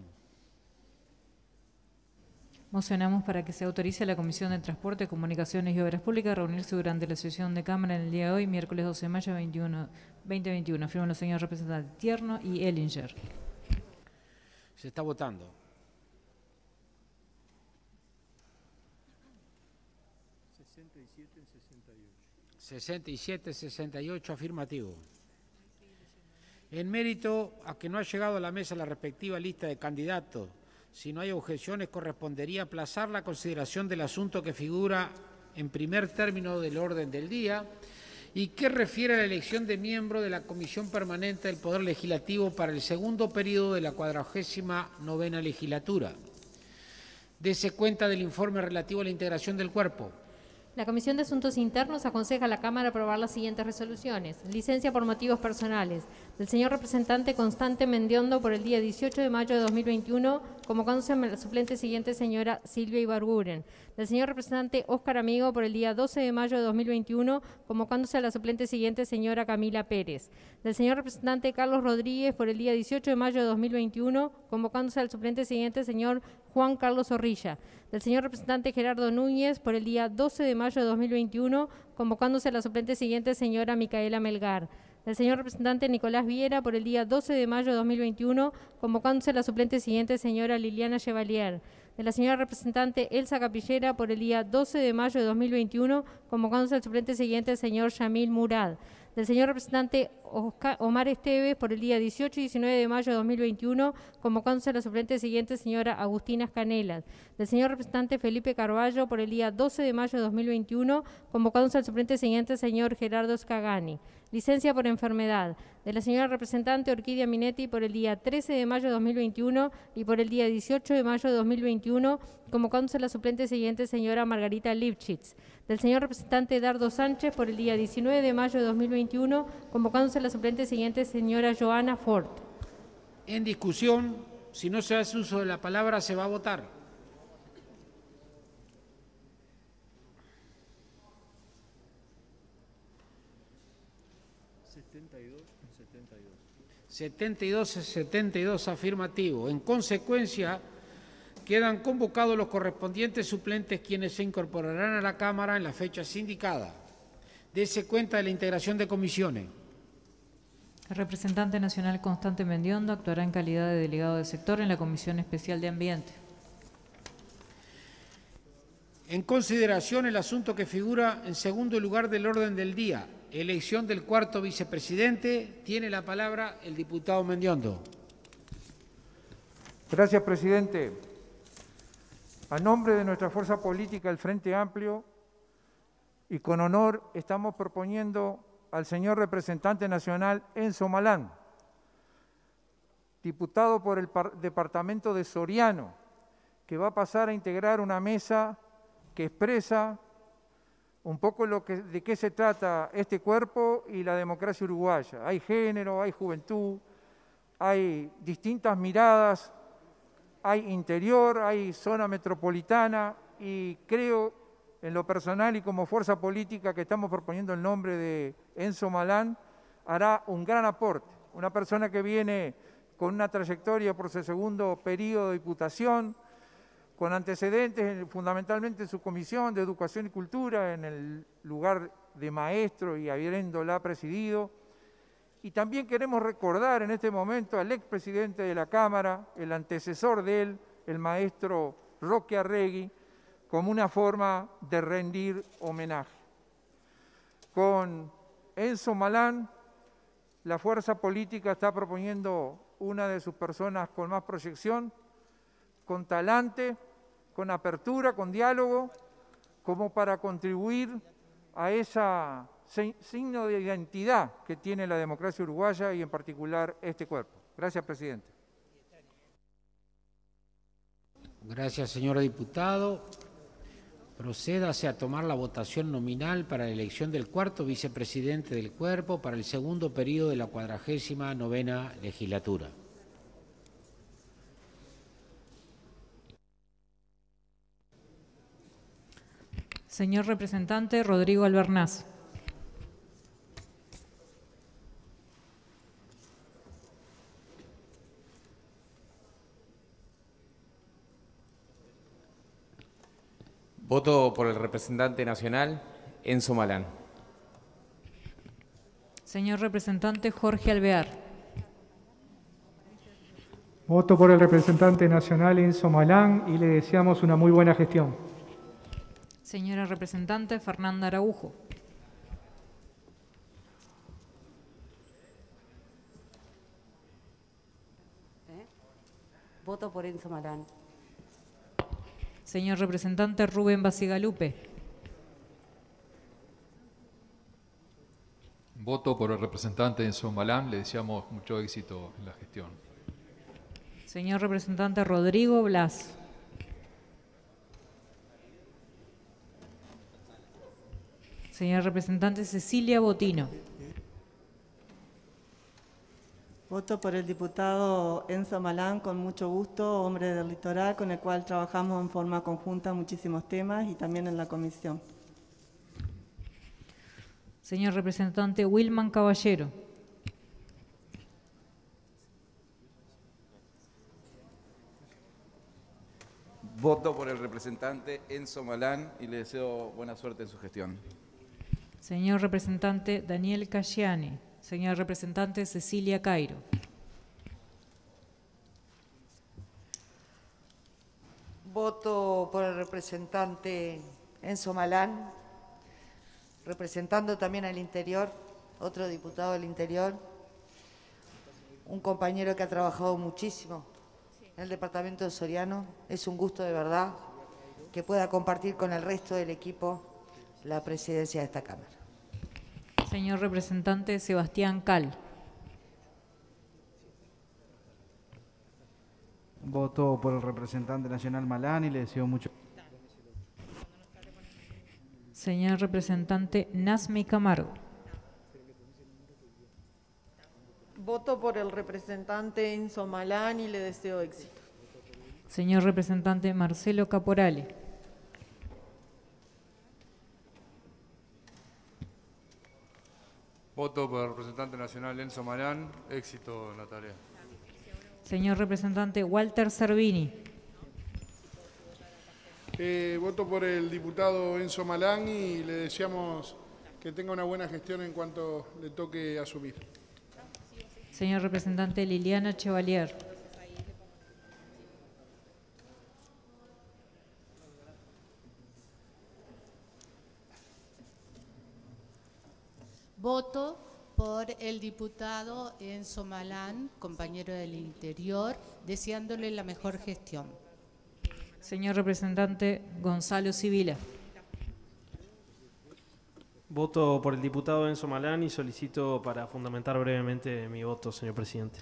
Mocionamos para que se autorice a la Comisión de Transporte, Comunicaciones y Obras Públicas a reunirse durante la sesión de Cámara en el día de hoy, miércoles doce de mayo de veinte veintiuno. Firman los señores representantes Tierno y Ellinger. Se está votando. sesenta y siete en sesenta y ocho. sesenta y siete sesenta y ocho, afirmativo. En mérito a que no ha llegado a la mesa la respectiva lista de candidatos, si no hay objeciones, correspondería aplazar la consideración del asunto que figura en primer término del orden del día y que refiere a la elección de miembro de la Comisión Permanente del Poder Legislativo para el segundo periodo de la cuadragésima novena legislatura. Dese cuenta del informe relativo a la integración del cuerpo. La Comisión de Asuntos Internos aconseja a la Cámara aprobar las siguientes resoluciones. Licencia por motivos personales del señor representante Constante Mendiondo por el día dieciocho de mayo de dos mil veintiuno, convocándose a la suplente siguiente señora Silvia Ibarguren. Del señor representante Óscar Amigo por el día doce de mayo de dos mil veintiuno, convocándose a la suplente siguiente señora Camila Pérez. Del señor representante Carlos Rodríguez por el día dieciocho de mayo de dos mil veintiuno, convocándose al suplente siguiente señor Juan Carlos Zorrilla. Del señor representante Gerardo Núñez por el día doce de mayo de dos mil veintiuno, convocándose a la suplente siguiente señora Micaela Melgar. Del señor representante Nicolás Viera por el día doce de mayo de dos mil veintiuno, convocándose a la suplente siguiente señora Liliana Chevalier. De la señora representante Elsa Capillera por el día doce de mayo de dos mil veintiuno, convocándose al suplente siguiente señor Yamil Murad. Del señor representante Oscar, Omar Esteves por el día dieciocho y diecinueve de mayo de dos mil veintiuno, convocándose a la suplente siguiente señora Agustina Canelas. Del señor representante Felipe Carballo por el día doce de mayo de dos mil veintiuno, convocándose al suplente siguiente señor Gerardo Scagani. Licencia por enfermedad de la señora representante Orquídea Minetti por el día trece de mayo de dos mil veintiuno y por el día dieciocho de mayo de dos mil veintiuno, convocándose a la suplente siguiente señora Margarita Lipschitz. Del señor representante Dardo Sánchez por el día diecinueve de mayo de dos mil veintiuno, convocándose a la suplente siguiente señora Joana Ford. En discusión, si no se hace uso de la palabra, se va a votar. setenta y dos en setenta y dos. setenta y dos a setenta y dos, afirmativo. En consecuencia, quedan convocados los correspondientes suplentes quienes se incorporarán a la Cámara en las fechas indicadas. Dese cuenta de la integración de comisiones. El representante nacional Constante Mendiondo actuará en calidad de delegado de sector en la Comisión Especial de Ambiente. En consideración el asunto que figura en segundo lugar del orden del día, elección del cuarto vicepresidente, tiene la palabra el diputado Mendiondo. Gracias, presidente. A nombre de nuestra fuerza política, el Frente Amplio, y con honor estamos proponiendo al señor representante nacional Enzo Malán, diputado por el departamento de Soriano, que va a pasar a integrar una mesa que expresa un poco lo que, de qué se trata este cuerpo y la democracia uruguaya. Hay género, hay juventud, hay distintas miradas, hay interior, hay zona metropolitana y creo en lo personal y como fuerza política que estamos proponiendo el nombre de Enzo Malán, hará un gran aporte. Una persona que viene con una trayectoria por su segundo periodo de diputación, con antecedentes fundamentalmente en su comisión de Educación y Cultura, en el lugar de maestro y habiéndola presidido. Y también queremos recordar en este momento al expresidente de la Cámara, el antecesor de él, el maestro Roque Arregui, como una forma de rendir homenaje. Con Enzo Malán, la fuerza política está proponiendo una de sus personas con más proyección, con talante, con apertura, con diálogo, como para contribuir a esa signo de identidad que tiene la democracia uruguaya y en particular este cuerpo. Gracias, presidente. Gracias, señor diputado. Procédase a tomar la votación nominal para la elección del cuarto vicepresidente del cuerpo para el segundo periodo de la cuadragésima novena legislatura. Señor representante Rodrigo Albernaz. Voto por el representante nacional, Enzo Malán. Señor representante Jorge Alvear. Voto por el representante nacional Enzo Malán y le deseamos una muy buena gestión. Señora representante Fernanda Araujo. ¿Eh? Voto por Enzo Malán. Señor representante Rubén Basigalupe. Voto por el representante Enzo Malán. Le deseamos mucho éxito en la gestión. Señor representante Rodrigo Blas. Señora representante Cecilia Botino. Voto por el diputado Enzo Malán, con mucho gusto, hombre del litoral, con el cual trabajamos en forma conjunta muchísimos temas y también en la comisión. Señor representante Wilman Caballero. Voto por el representante Enzo Malán y le deseo buena suerte en su gestión. Señor representante Daniel Casciani. Señora representante Cecilia Cairo. Voto por el representante Enzo Malán, representando también al interior, otro diputado del interior, un compañero que ha trabajado muchísimo en el departamento de Soriano. Es un gusto de verdad que pueda compartir con el resto del equipo la presidencia de esta Cámara. Señor representante Sebastián Cal. Voto por el representante nacional Malán y le deseo mucho. Señor representante Nazmi Camargo. Voto por el representante Enzo Malán y le deseo éxito. Señor representante Marcelo Caporale. Voto por el representante nacional Enzo Malán. Éxito en la tarea. Señor representante Walter Cervini. Eh, voto por el diputado Enzo Malán y le deseamos que tenga una buena gestión en cuanto le toque asumir. Señor representante Liliana Chevalier. Voto por el diputado Enzo Malán, compañero del Interior, deseándole la mejor gestión. Señor representante Gonzalo Sibila. Voto por el diputado Enzo Malán y solicito para fundamentar brevemente mi voto, señor presidente.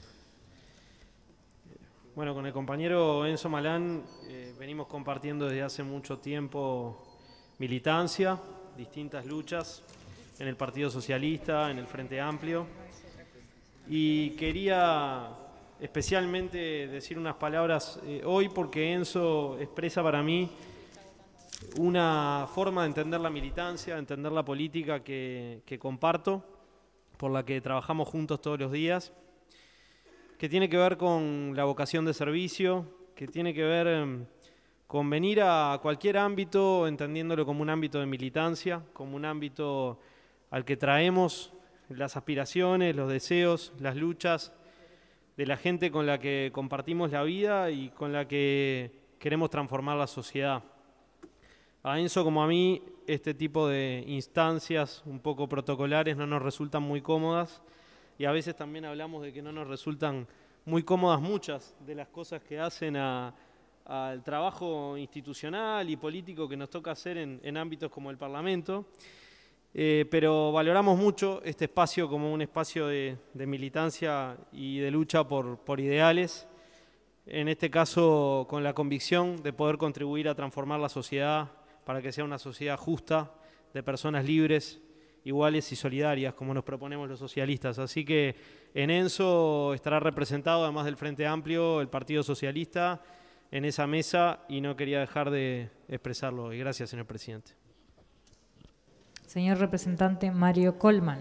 Bueno, con el compañero Enzo Malán eh, venimos compartiendo desde hace mucho tiempo militancia, distintas luchas en el Partido Socialista, en el Frente Amplio, y quería especialmente decir unas palabras eh, hoy porque Enzo expresa para mí una forma de entender la militancia, de entender la política que, que comparto, por la que trabajamos juntos todos los días, que tiene que ver con la vocación de servicio, que tiene que ver eh, con venir a cualquier ámbito entendiéndolo como un ámbito de militancia, como un ámbito al que traemos las aspiraciones, los deseos, las luchas de la gente con la que compartimos la vida y con la que queremos transformar la sociedad. A Enzo como a mí, este tipo de instancias un poco protocolares no nos resultan muy cómodas y a veces también hablamos de que no nos resultan muy cómodas muchas de las cosas que hacen a, al trabajo institucional y político que nos toca hacer en, en ámbitos como el Parlamento. Eh, pero valoramos mucho este espacio como un espacio de, de militancia y de lucha por, por ideales, en este caso con la convicción de poder contribuir a transformar la sociedad para que sea una sociedad justa, de personas libres, iguales y solidarias, como nos proponemos los socialistas. Así que en ENSO estará representado, además del Frente Amplio, el Partido Socialista en esa mesa, y no quería dejar de expresarlo. Y gracias, señor presidente. Señor representante Mario Colman.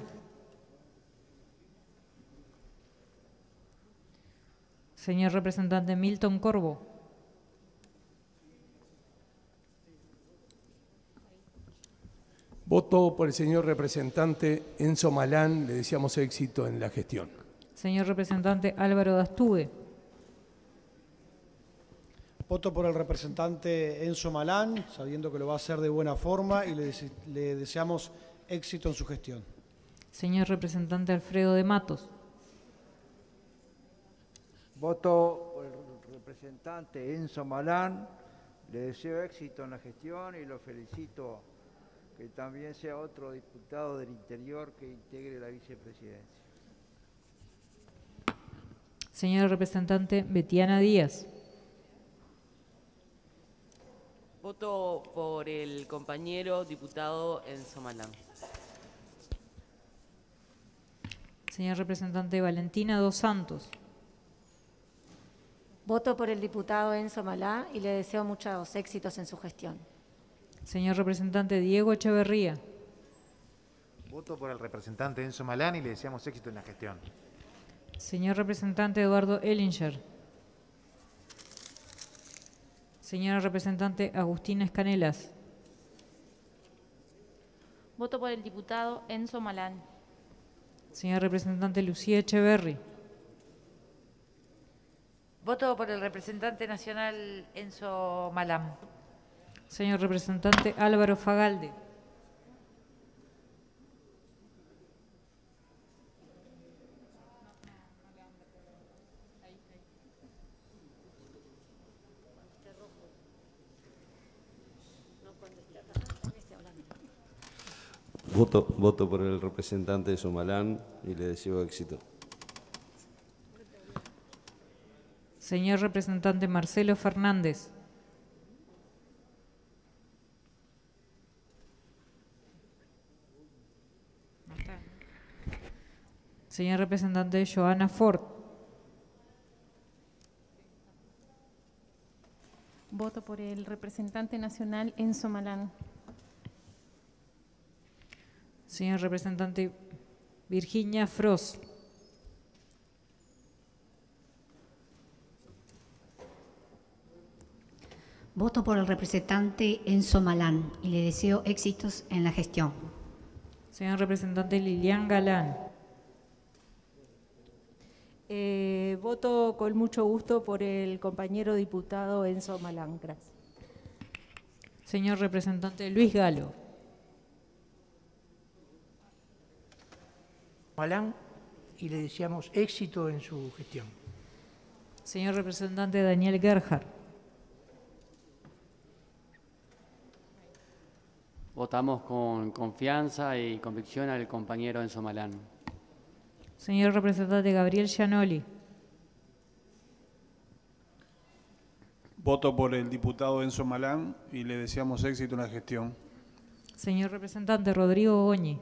Señor representante Milton Corvo. Voto por el señor representante Enzo Malán. Le deseamos éxito en la gestión. Señor representante Álvaro Dastube. Voto por el representante Enzo Malán, sabiendo que lo va a hacer de buena forma, y le, dese- le deseamos éxito en su gestión. Señor representante Alfredo de Matos. Voto por el representante Enzo Malán. Le deseo éxito en la gestión y lo felicito que también sea otro diputado del interior que integre la vicepresidencia. Señor representante Betiana Díaz. Voto por el compañero diputado Enzo Malán. Señor representante Valentina Dos Santos. Voto por el diputado Enzo Malán y le deseo muchos éxitos en su gestión. Señor representante Diego Echeverría. Voto por el representante Enzo Malán y le deseamos éxito en la gestión. Señor representante Eduardo Ellinger. Señora representante Agustina Escanelas. Voto por el diputado Enzo Malán. Señora representante Lucía Echeverri. Voto por el representante nacional Enzo Malán. Señor representante Álvaro Fagalde. Voto, voto por el representante Somalán y le deseo éxito. Señor representante Marcelo Fernández. Señor representante Joana Ford. Voto por el representante nacional Enzo Malán. Señor representante Virginia Frost. Voto por el representante Enzo Malán y le deseo éxitos en la gestión. Señor representante Lilian Galán. Eh, voto con mucho gusto por el compañero diputado Enzo Malán. Gracias. Señor representante Luis Galo. Malán y le deseamos éxito en su gestión. Señor representante Daniel Gerhard. Votamos con confianza y convicción al compañero Enzo Malán. Señor representante Gabriel Gianoli. Voto por el diputado Enzo Malán y le deseamos éxito en la gestión. Señor representante Rodrigo Goñi.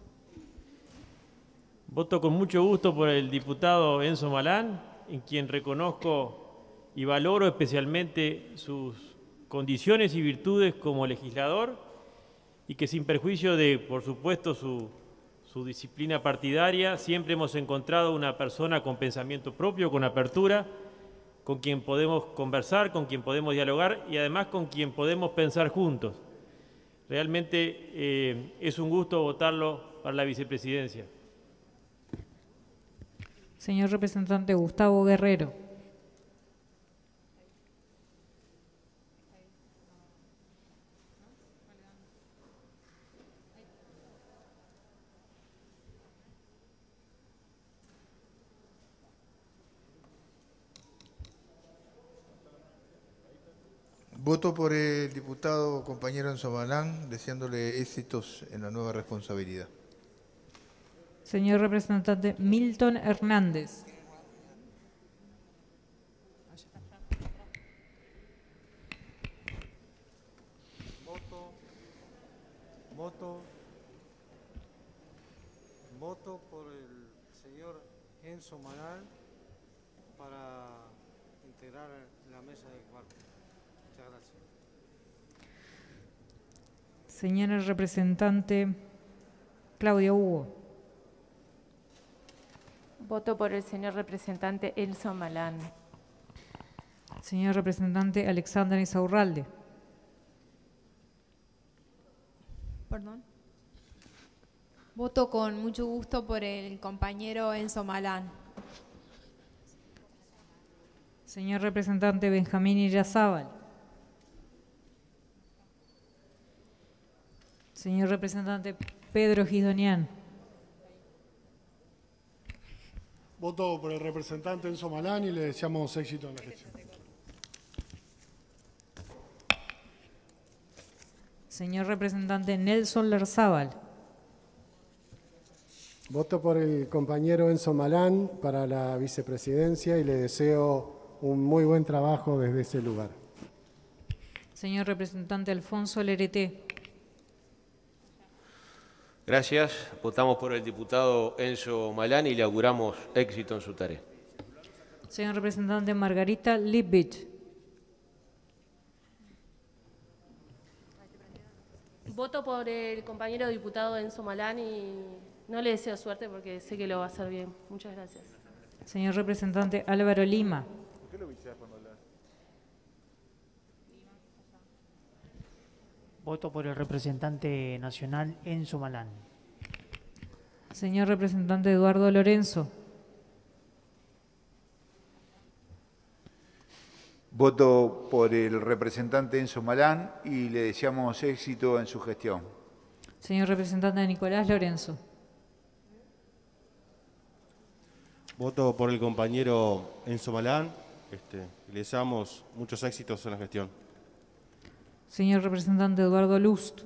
Voto con mucho gusto por el diputado Enzo Malán, en quien reconozco y valoro especialmente sus condiciones y virtudes como legislador, y que sin perjuicio de, por supuesto, su, su disciplina partidaria, siempre hemos encontrado una persona con pensamiento propio, con apertura, con quien podemos conversar, con quien podemos dialogar y además con quien podemos pensar juntos. Realmente eh, es un gusto votarlo para la vicepresidencia. Señor representante Gustavo Guerrero. Voto por el diputado compañero Enzo Malán, deseándole éxitos en la nueva responsabilidad. Señor representante Milton Hernández. Voto, voto, voto por el señor Enzo Malán para integrar la mesa de cuarto. Muchas gracias. Señor representante Claudia Hugo. Voto por el señor representante Enzo Malán. Señor representante Alexander Insaurralde. Perdón. Voto con mucho gusto por el compañero Enzo Malán. Señor representante Benjamín Illazábal. Señor representante Pedro Gidonian. Voto por el representante Enzo Malán y le deseamos éxito en la gestión. Señor representante Nelson Larzábal. Voto por el compañero Enzo Malán para la vicepresidencia y le deseo un muy buen trabajo desde ese lugar. Señor representante Alfonso Lereté. Gracias. Votamos por el diputado Enzo Malán y le auguramos éxito en su tarea. Señor representante Margarita Lipvich. Voto por el compañero diputado Enzo Malán y no le deseo suerte porque sé que lo va a hacer bien. Muchas gracias. Señor representante Álvaro Lima. ¿Por qué lo bicheas cuando hablas? Voto por el representante nacional Enzo Malán. Señor representante Eduardo Lorenzo. Voto por el representante Enzo Malán y le deseamos éxito en su gestión. Señor representante Nicolás Lorenzo. Voto por el compañero Enzo Malán. Este, le deseamos muchos éxitos en la gestión. Señor representante Eduardo Lust.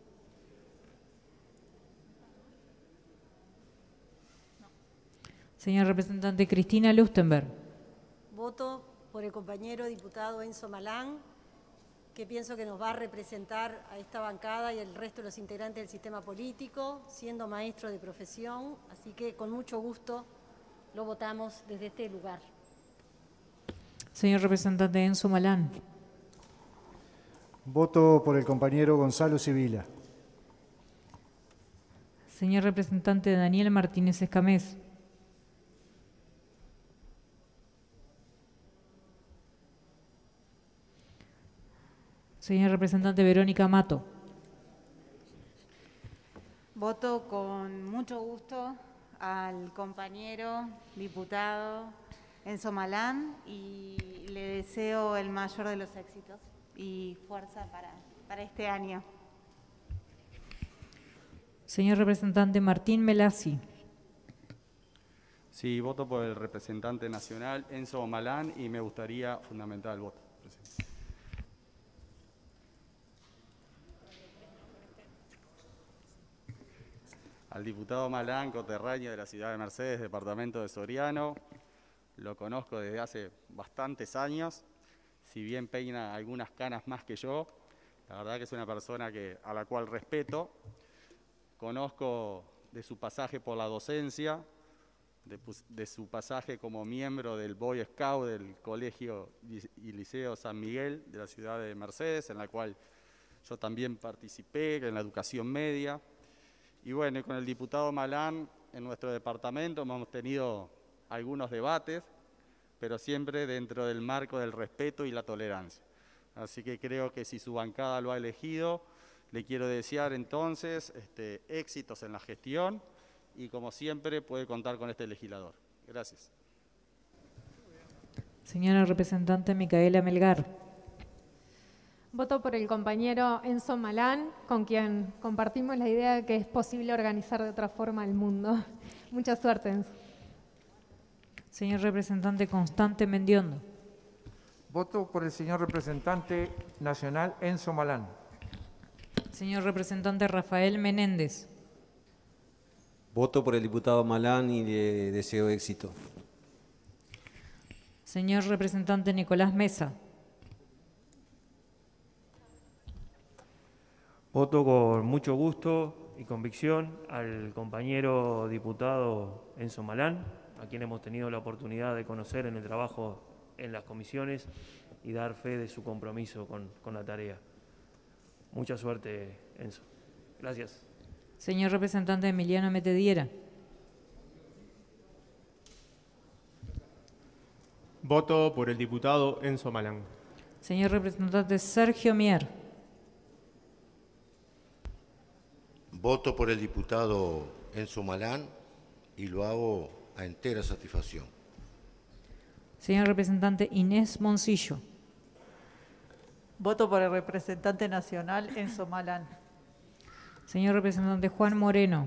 Señor representante Cristina Lustenberg. Voto por el compañero diputado Enzo Malán, que pienso que nos va a representar a esta bancada y al resto de los integrantes del sistema político, siendo maestro de profesión, así que con mucho gusto lo votamos desde este lugar. Señor representante Enzo Malán. Voto por el compañero Gonzalo Sibila. Señor representante Daniel Martínez Escamés. Señor representante Verónica Mato. Voto con mucho gusto al compañero diputado Enzo Malán y le deseo el mayor de los éxitos y fuerza para, para este año. Señor representante Martín Melasi. Sí, voto por el representante nacional Enzo Malán y me gustaría fundamentar el voto. Al diputado Malán, coterráneo de la ciudad de Mercedes, departamento de Soriano, lo conozco desde hace bastantes años, si bien peina algunas canas más que yo, la verdad que es una persona que, a la cual respeto. Conozco de su pasaje por la docencia, de, de su pasaje como miembro del Boy Scout del Colegio y Liceo San Miguel de la ciudad de Mercedes, en la cual yo también participé en la educación media. Y bueno, con el diputado Malán en nuestro departamento hemos tenido algunos debates, pero siempre dentro del marco del respeto y la tolerancia. Así que creo que si su bancada lo ha elegido, le quiero desear entonces este, éxitos en la gestión y como siempre puede contar con este legislador. Gracias. Señora representante Micaela Melgar. Voto por el compañero Enzo Malán, con quien compartimos la idea de que es posible organizar de otra forma el mundo. Mucha suerte, Enzo. Señor representante Constante Mendiondo. Voto por el señor representante nacional Enzo Malán. Señor representante Rafael Menéndez. Voto por el diputado Malán y le deseo éxito. Señor representante Nicolás Mesa. Voto con mucho gusto y convicción al compañero diputado Enzo Malán, a quien hemos tenido la oportunidad de conocer en el trabajo en las comisiones y dar fe de su compromiso con, con la tarea. Mucha suerte, Enzo. Gracias. Señor representante Emiliano Metediera. Voto por el diputado Enzo Malán. Señor representante Sergio Mier. Voto por el diputado Enzo Malán y lo hago a entera satisfacción. Señor representante Inés Moncillo. Voto por el representante nacional Enzo Malán. Señor representante Juan Moreno.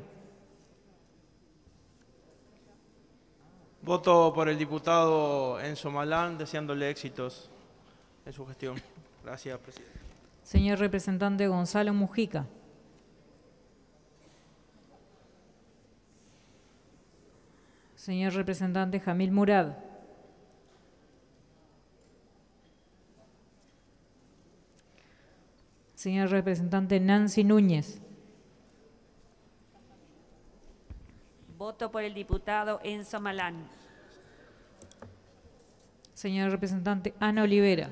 Voto por el diputado Enzo Malán, deseándole éxitos en su gestión. Gracias, presidente. Señor representante Gonzalo Mujica. Señor representante Jamil Murad. Señor representante Nancy Núñez. Voto por el diputado Enzo Malán. Señor representante Ana Olivera.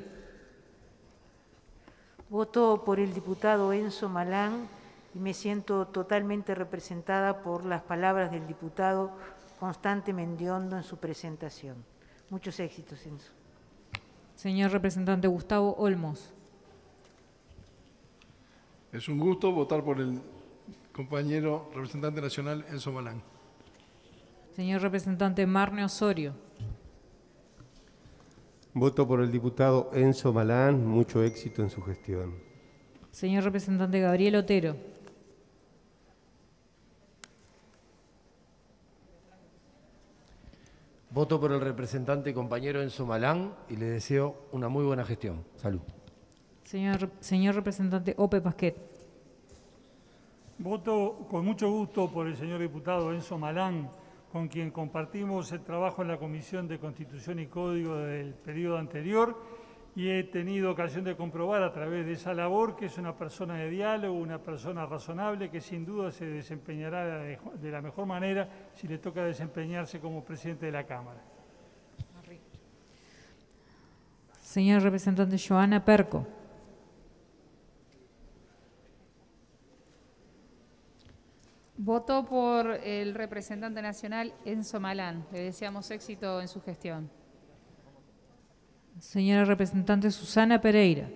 Voto por el diputado Enzo Malán y me siento totalmente representada por las palabras del diputado Constante Mendiondo en su presentación. Muchos éxitos, Enzo. Señor representante Gustavo Olmos. Es un gusto votar por el compañero representante nacional Enzo Malán. Señor representante Marne Osorio. Voto por el diputado Enzo Malán, mucho éxito en su gestión. Señor representante Gabriel Otero. Voto por el representante compañero Enzo Malán y le deseo una muy buena gestión. Salud. Señor, señor representante Ope Pasquet. Voto con mucho gusto por el señor diputado Enzo Malán, con quien compartimos el trabajo en la Comisión de Constitución y Código del periodo anterior y he tenido ocasión de comprobar a través de esa labor que es una persona de diálogo, una persona razonable que sin duda se desempeñará de la mejor manera si le toca desempeñarse como presidente de la Cámara. Señor representante Joana Perco. Voto por el representante nacional Enzo Malán. Le deseamos éxito en su gestión. Señora representante Susana Pereira.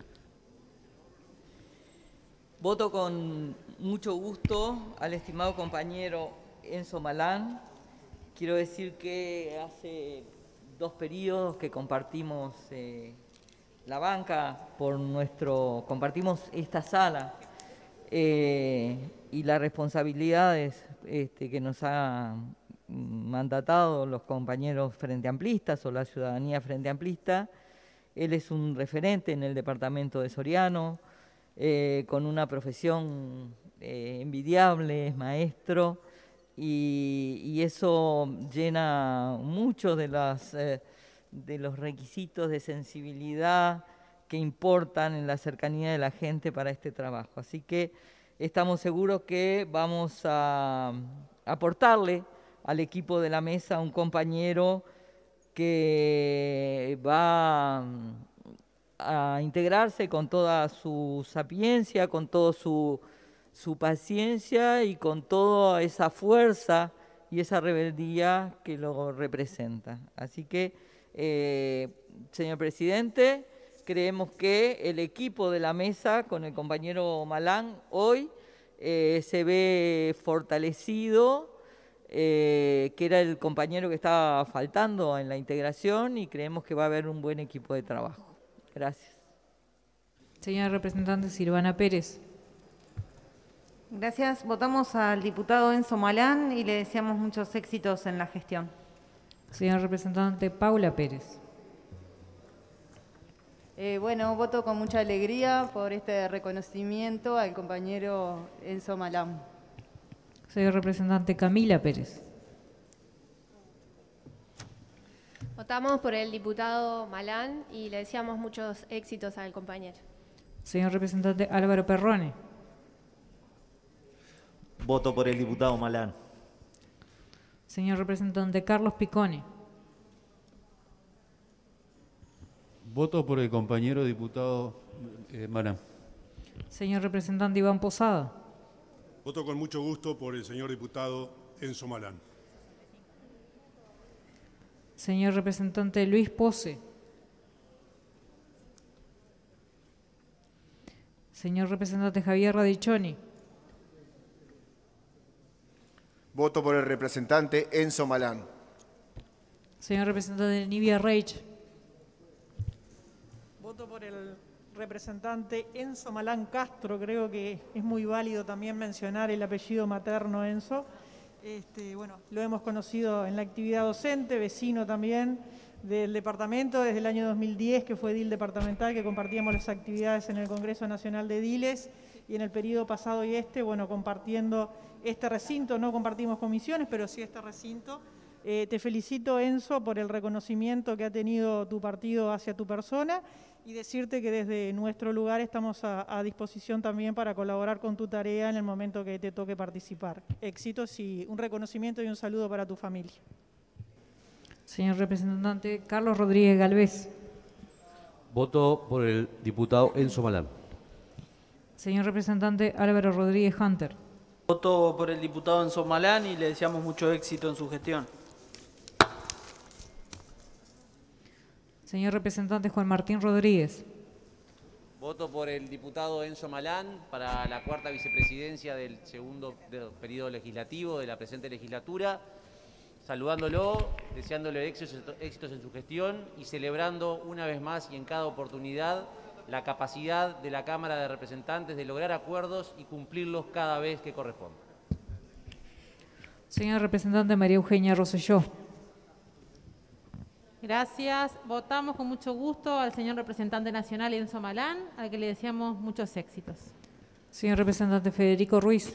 Voto con mucho gusto al estimado compañero Enzo Malán. Quiero decir que hace dos periodos que compartimos eh, la banca por nuestro, compartimos esta sala. Eh, y las responsabilidades este, que nos han mandatado los compañeros frente amplistas o la ciudadanía frente amplista. Él es un referente en el departamento de Soriano, eh, con una profesión eh, envidiable, es maestro, y, y eso llena mucho de, las, eh, de los requisitos de sensibilidad que importan en la cercanía de la gente para este trabajo. Así que estamos seguros que vamos a aportarle al equipo de la mesa un compañero que va a integrarse con toda su sapiencia, con toda su, su paciencia y con toda esa fuerza y esa rebeldía que lo representa. Así que, eh, señor presidente, creemos que el equipo de la mesa con el compañero Malán hoy eh, se ve fortalecido, eh, que era el compañero que estaba faltando en la integración y creemos que va a haber un buen equipo de trabajo. Gracias. Señora representante Silvana Pérez. Gracias. Votamos al diputado Enzo Malán y le deseamos muchos éxitos en la gestión. Señora representante Paula Pérez. Eh, bueno, voto con mucha alegría por este reconocimiento al compañero Enzo Malán. Señor representante Camila Pérez. Votamos por el diputado Malán y le deseamos muchos éxitos al compañero. Señor representante Álvaro Perrone. Voto por el diputado Malán. Señor representante Carlos Picone. Voto por el compañero diputado eh, Malán. Señor representante Iván Posada. Voto con mucho gusto por el señor diputado Enzo Malán. Señor representante Luis Pose. Señor representante Javier Radichoni. Voto por el representante Enzo Malán. Señor representante Nivia Reich. Voto por el representante Enzo Malán Castro. Creo que es muy válido también mencionar el apellido materno Enzo. Este, bueno, lo hemos conocido en la actividad docente, vecino también del departamento desde el año dos mil diez, que fue edil departamental, que compartíamos las actividades en el Congreso Nacional de Ediles, y en el periodo pasado y este, bueno, compartiendo este recinto, no compartimos comisiones, pero sí este recinto. Eh, te felicito, Enzo, por el reconocimiento que ha tenido tu partido hacia tu persona y decirte que desde nuestro lugar estamos a, a disposición también para colaborar con tu tarea en el momento que te toque participar. Éxitos y un reconocimiento y un saludo para tu familia. Señor representante Carlos Rodríguez Galvez. Voto por el diputado Enzo Malán. Señor representante Álvaro Rodríguez Hunter. Voto por el diputado Enzo Malán y le deseamos mucho éxito en su gestión. Señor representante Juan Martín Rodríguez. Voto por el diputado Enzo Malán para la cuarta vicepresidencia del segundo periodo legislativo de la presente legislatura, saludándolo, deseándole éxitos, éxitos en su gestión y celebrando una vez más y en cada oportunidad la capacidad de la Cámara de Representantes de lograr acuerdos y cumplirlos cada vez que corresponda. Señor representante María Eugenia Rosselló. Gracias. Votamos con mucho gusto al señor representante nacional Enzo Malán, al que le deseamos muchos éxitos. Señor representante Federico Ruiz.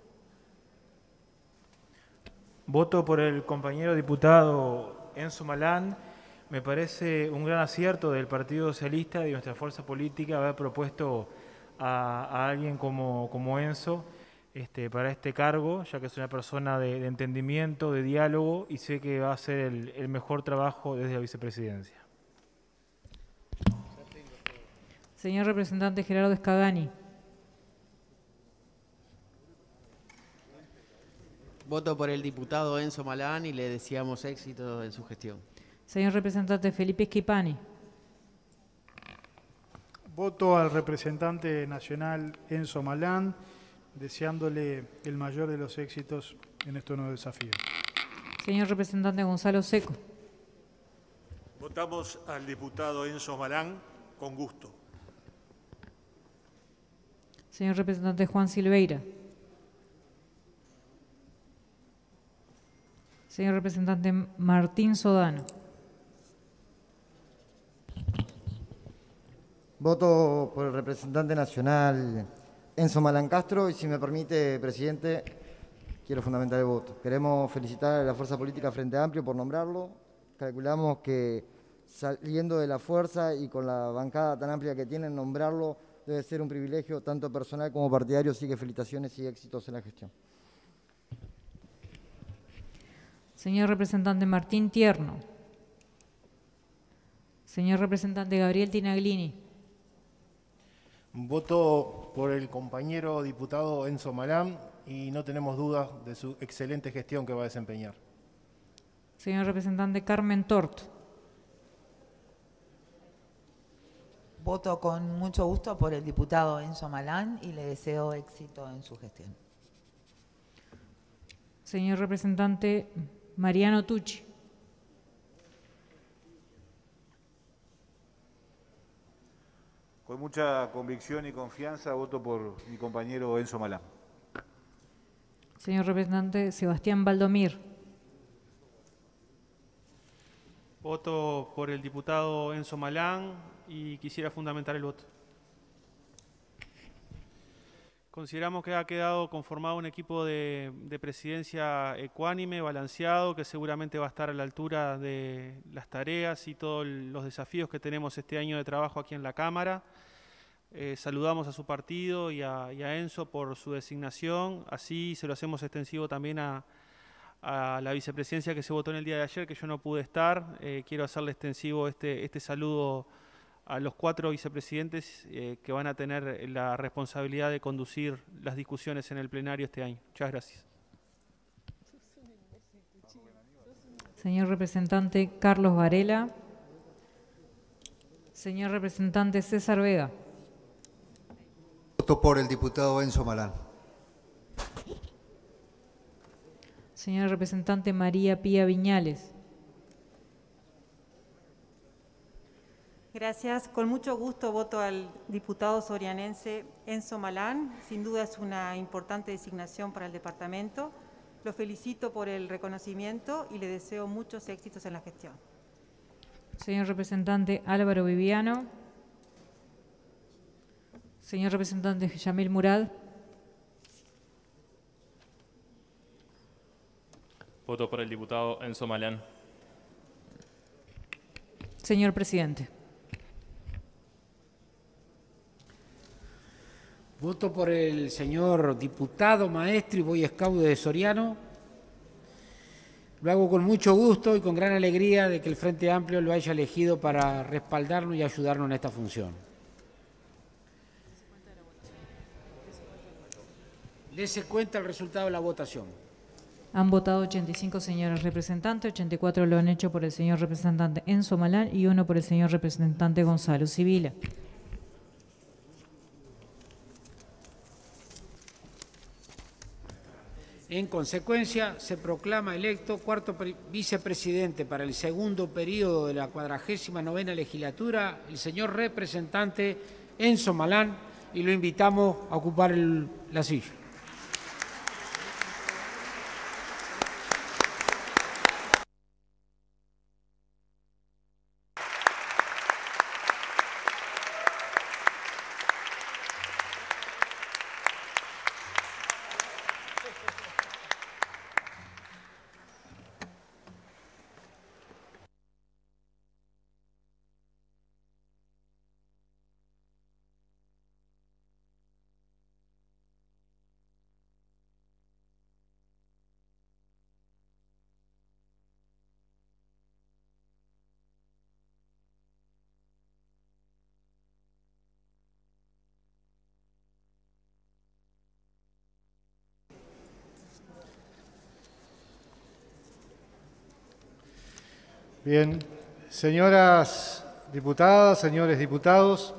Voto por el compañero diputado Enzo Malán. Me parece un gran acierto del Partido Socialista y de nuestra fuerza política haber propuesto a, a alguien como, como Enzo este, para este cargo, ya que es una persona de, de entendimiento, de diálogo, y sé que va a hacer el, el mejor trabajo desde la vicepresidencia. Señor representante Gerardo Escagani. Voto por el diputado Enzo Malán y le deseamos éxito en su gestión. Señor representante Felipe Schipani. Voto al representante nacional Enzo Malán, deseándole el mayor de los éxitos en estos nuevos desafíos. Señor representante Gonzalo Seco. Votamos al diputado Enzo Malán con gusto. Señor representante Juan Silveira. Señor representante Martín Sodano. Voto por el representante nacional Enzo Malán Castro y, si me permite, presidente, quiero fundamentar el voto. Queremos felicitar a la fuerza política Frente Amplio por nombrarlo. Calculamos que saliendo de la fuerza y con la bancada tan amplia que tienen, nombrarlo debe ser un privilegio tanto personal como partidario, así que felicitaciones y éxitos en la gestión. Señor representante Martín Tierno. Señor representante Gabriel Tinaglini. Voto por el compañero diputado Enzo Malán y no tenemos dudas de su excelente gestión que va a desempeñar. Señor representante Carmen Tort. Voto con mucho gusto por el diputado Enzo Malán y le deseo éxito en su gestión. Señor representante Mariano Tucci. Con mucha convicción y confianza voto por mi compañero Enzo Malán. Señor representante Sebastián Valdomir. Voto por el diputado Enzo Malán y quisiera fundamentar el voto. Consideramos que ha quedado conformado un equipo de, de presidencia ecuánime, balanceado, que seguramente va a estar a la altura de las tareas y todos los desafíos que tenemos este año de trabajo aquí en la Cámara. Eh, saludamos a su partido y a, y a Enzo por su designación, así se lo hacemos extensivo también a, a la vicepresidencia que se votó en el día de ayer, que yo no pude estar. Eh, quiero hacerle extensivo este, este saludo a los cuatro vicepresidentes eh, que van a tener la responsabilidad de conducir las discusiones en el plenario este año. Muchas gracias. Señor representante Carlos Varela. Señor representante César Vega. Voto por el diputado Enzo Malán. Señor representante María Pía Viñales. Gracias. Con mucho gusto voto al diputado sorianense Enzo Malán. Sin duda es una importante designación para el departamento. Lo felicito por el reconocimiento y le deseo muchos éxitos en la gestión. Señor representante Álvaro Viviano. Señor representante Yamil Murad. Voto por el diputado Enzo Malán. Señor presidente. Voto por el señor diputado, maestro y boy scout de Soriano. Lo hago con mucho gusto y con gran alegría de que el Frente Amplio lo haya elegido para respaldarnos y ayudarnos en esta función. Dese cuenta el resultado de la votación. Han votado ochenta y cinco señores representantes, ochenta y cuatro lo han hecho por el señor representante Enzo Malán y uno por el señor representante Gonzalo Sibila. En consecuencia, se proclama electo cuarto vicepresidente para el segundo periodo de la cuadragésima novena legislatura el señor representante Enzo Malán y lo invitamos a ocupar el, la silla. Bien, señoras diputadas, señores diputados,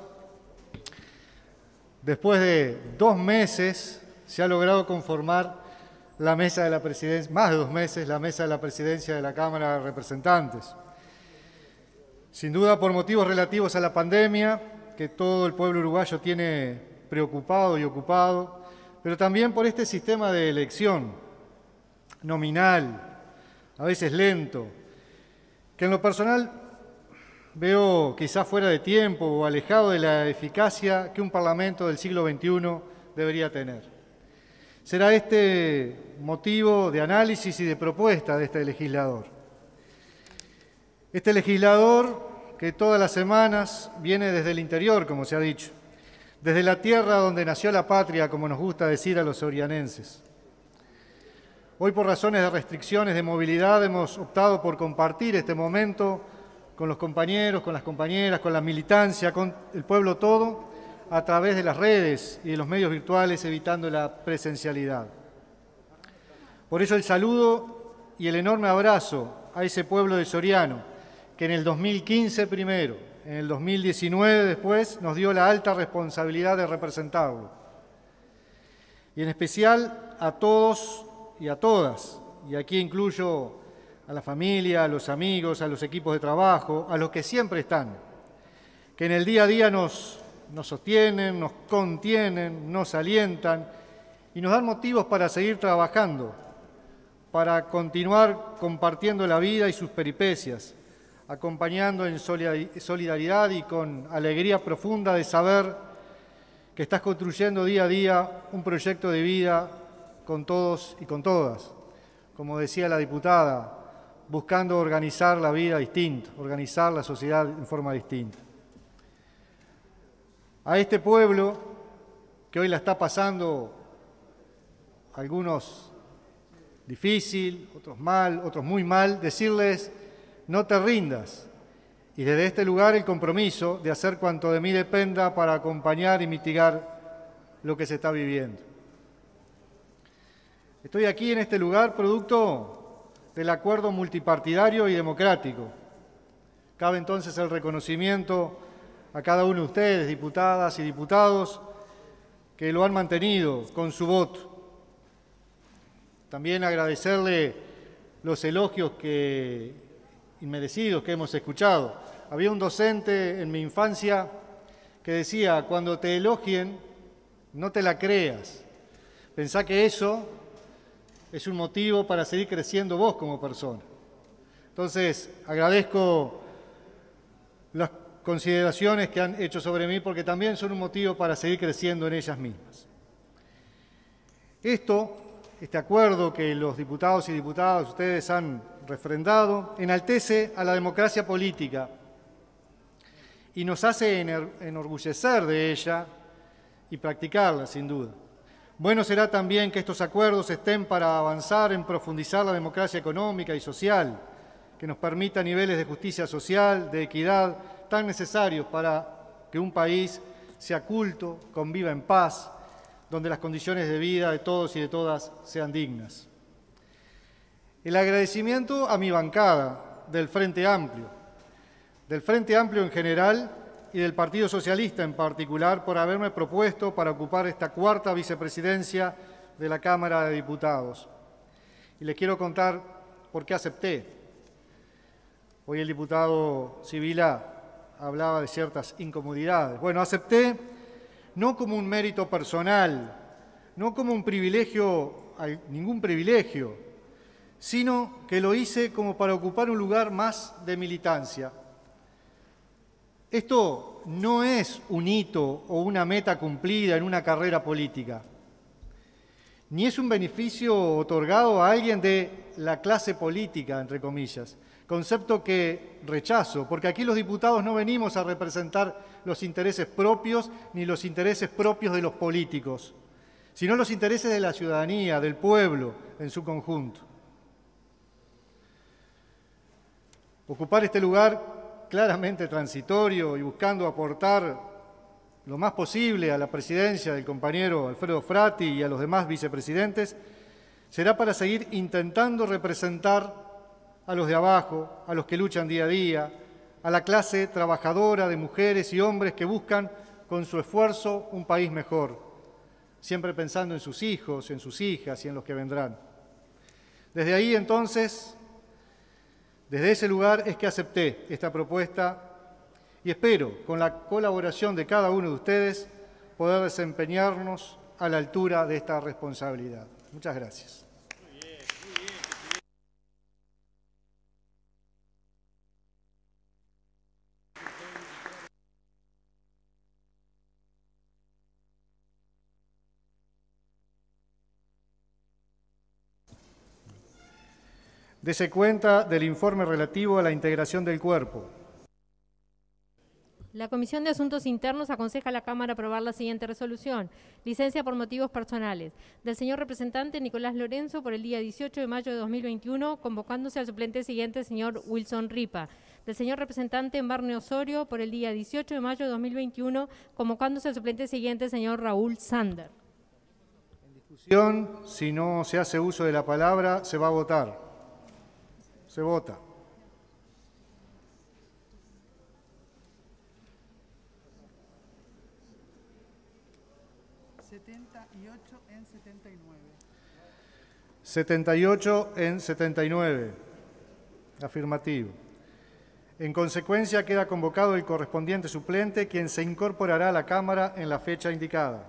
después de dos meses se ha logrado conformar la mesa de la presidencia, más de dos meses, la mesa de la presidencia de la Cámara de Representantes. Sin duda por motivos relativos a la pandemia, que todo el pueblo uruguayo tiene preocupado y ocupado, pero también por este sistema de elección nominal, a veces lento, que en lo personal veo quizás fuera de tiempo o alejado de la eficacia que un parlamento del siglo veintiuno debería tener. Será este motivo de análisis y de propuesta de este legislador. Este legislador que todas las semanas viene desde el interior, como se ha dicho, desde la tierra donde nació la patria, como nos gusta decir a los sorianenses. Hoy, por razones de restricciones de movilidad, hemos optado por compartir este momento con los compañeros, con las compañeras, con la militancia, con el pueblo todo, a través de las redes y de los medios virtuales, evitando la presencialidad. Por eso el saludo y el enorme abrazo a ese pueblo de Soriano, que en el dos mil quince primero, en el dos mil diecinueve después, nos dio la alta responsabilidad de representarlo. Y en especial a todos y a todas, y aquí incluyo a la familia, a los amigos, a los equipos de trabajo, a los que siempre están, que en el día a día nos, nos sostienen, nos contienen, nos alientan y nos dan motivos para seguir trabajando, para continuar compartiendo la vida y sus peripecias, acompañando en solidaridad y con alegría profunda de saber que estás construyendo día a día un proyecto de vida con todos y con todas. Como decía la diputada, buscando organizar la vida distinto, organizar la sociedad en forma distinta. A este pueblo, que hoy la está pasando algunos difícil, otros mal, otros muy mal, decirles, no te rindas. Y desde este lugar el compromiso de hacer cuanto de mí dependa para acompañar y mitigar lo que se está viviendo. Estoy aquí en este lugar producto del acuerdo multipartidario y democrático. Cabe entonces el reconocimiento a cada uno de ustedes, diputadas y diputados, que lo han mantenido con su voto. También agradecerle los elogios que, inmerecidos que hemos escuchado. Había un docente en mi infancia que decía, cuando te elogien, no te la creas. Pensá que eso es un motivo para seguir creciendo vos como persona. Entonces, agradezco las consideraciones que han hecho sobre mí porque también son un motivo para seguir creciendo en ellas mismas. Esto, este acuerdo que los diputados y diputadas ustedes han refrendado, enaltece a la democracia política y nos hace enorgullecer de ella y practicarla, sin duda. Bueno será también que estos acuerdos estén para avanzar en profundizar la democracia económica y social, que nos permita niveles de justicia social, de equidad, tan necesarios para que un país sea culto, conviva en paz, donde las condiciones de vida de todos y de todas sean dignas. El agradecimiento a mi bancada del Frente Amplio, del Frente Amplio en general y del Partido Socialista en particular por haberme propuesto para ocupar esta cuarta vicepresidencia de la Cámara de Diputados. Y les quiero contar por qué acepté. Hoy el diputado Sibila hablaba de ciertas incomodidades. Bueno, acepté no como un mérito personal, no como un privilegio, ningún privilegio, sino que lo hice como para ocupar un lugar más de militancia. Esto no es un hito o una meta cumplida en una carrera política, ni es un beneficio otorgado a alguien de la clase política, entre comillas, concepto que rechazo, porque aquí los diputados no venimos a representar los intereses propios ni los intereses propios de los políticos, sino los intereses de la ciudadanía, del pueblo en su conjunto. Ocupar este lugar claramente transitorio y buscando aportar lo más posible a la presidencia del compañero Alfredo Frati y a los demás vicepresidentes, será para seguir intentando representar a los de abajo, a los que luchan día a día, a la clase trabajadora de mujeres y hombres que buscan con su esfuerzo un país mejor, siempre pensando en sus hijos, en sus hijas y en los que vendrán. Desde ahí, entonces, desde ese lugar es que acepté esta propuesta y espero, con la colaboración de cada uno de ustedes, poder desempeñarnos a la altura de esta responsabilidad. Muchas gracias. Dese cuenta del informe relativo a la integración del cuerpo. La Comisión de Asuntos Internos aconseja a la Cámara aprobar la siguiente resolución. Licencia por motivos personales del señor representante Nicolás Lorenzo por el día dieciocho de mayo de dos mil veintiuno, convocándose al suplente siguiente, señor Wilson Ripa. Del señor representante Embarne Osorio por el día dieciocho de mayo de dos mil veintiuno, convocándose al suplente siguiente, señor Raúl Sander. En discusión, si no se hace uso de la palabra, se va a votar. Se vota. setenta y ocho en setenta y nueve. setenta y ocho en setenta y nueve. Afirmativo. En consecuencia, queda convocado el correspondiente suplente, quien se incorporará a la Cámara en la fecha indicada.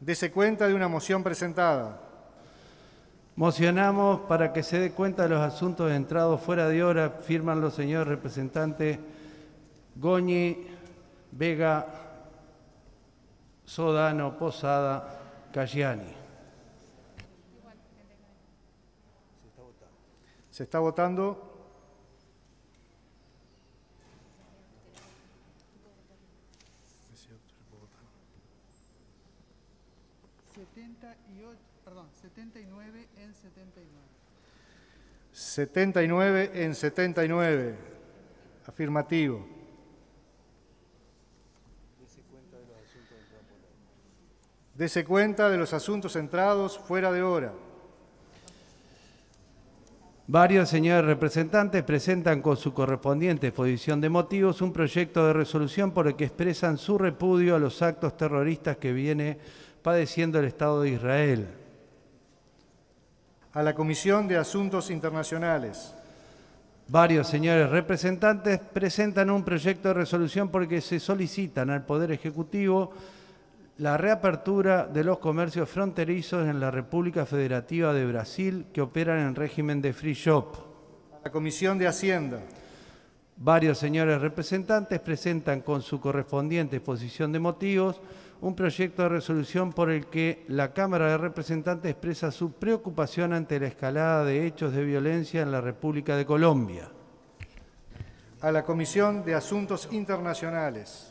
Dese cuenta de una moción presentada. Mocionamos para que se dé cuenta de los asuntos entrados fuera de hora. Firman los señores representantes Goñi, Vega, Sodano, Posada, Cayani. Se está votando. setenta y ocho, perdón, setenta y nueve en setenta y nueve. setenta y nueve en setenta y nueve. Afirmativo. Dese cuenta de los asuntos entrados fuera de hora. Varios señores representantes presentan con su correspondiente exposición de motivos un proyecto de resolución por el que expresan su repudio a los actos terroristas que viene padeciendo el Estado de Israel. A la Comisión de Asuntos Internacionales. Varios señores representantes presentan un proyecto de resolución por el que se solicitan al Poder Ejecutivo la reapertura de los comercios fronterizos en la República Federativa de Brasil que operan en régimen de free shop. La Comisión de Hacienda. Varios señores representantes presentan con su correspondiente exposición de motivos un proyecto de resolución por el que la Cámara de Representantes expresa su preocupación ante la escalada de hechos de violencia en la República de Colombia. A la Comisión de Asuntos Internacionales.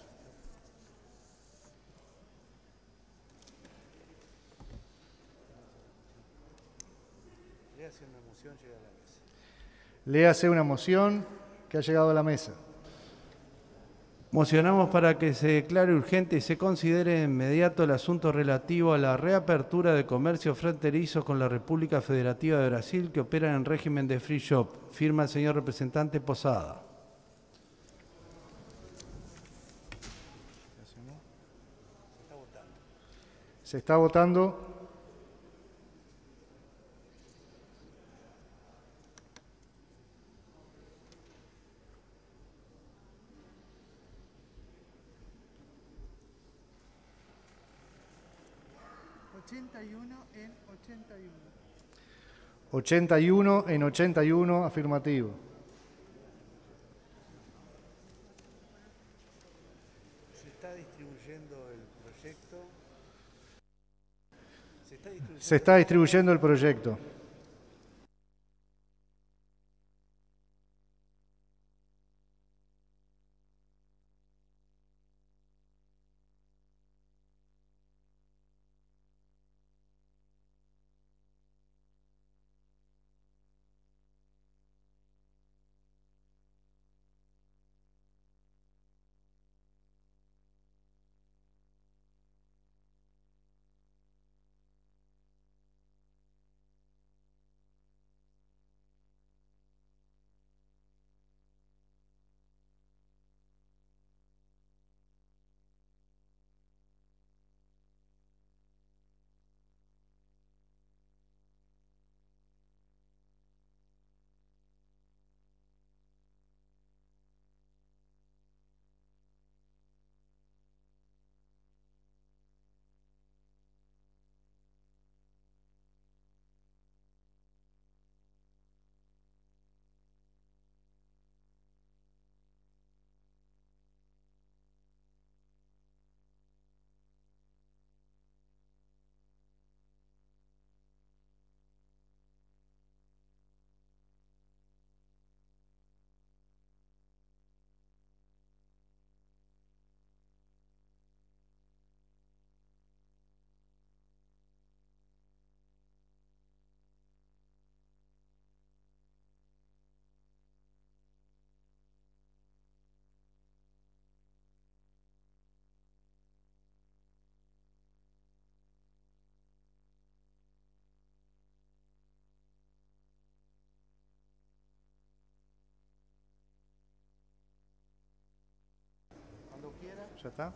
Léase una moción que ha llegado a la mesa. Mocionamos para que se declare urgente y se considere de inmediato el asunto relativo a la reapertura de comercios fronterizos con la República Federativa de Brasil que operan en régimen de free shop. Firma el señor representante Posada. Se está votando. ochenta y uno en ochenta y uno. ochenta y uno en ochenta y uno, afirmativo. Se está distribuyendo el proyecto. Se está distribuyendo, Se está distribuyendo el proyecto. ¿Ya está?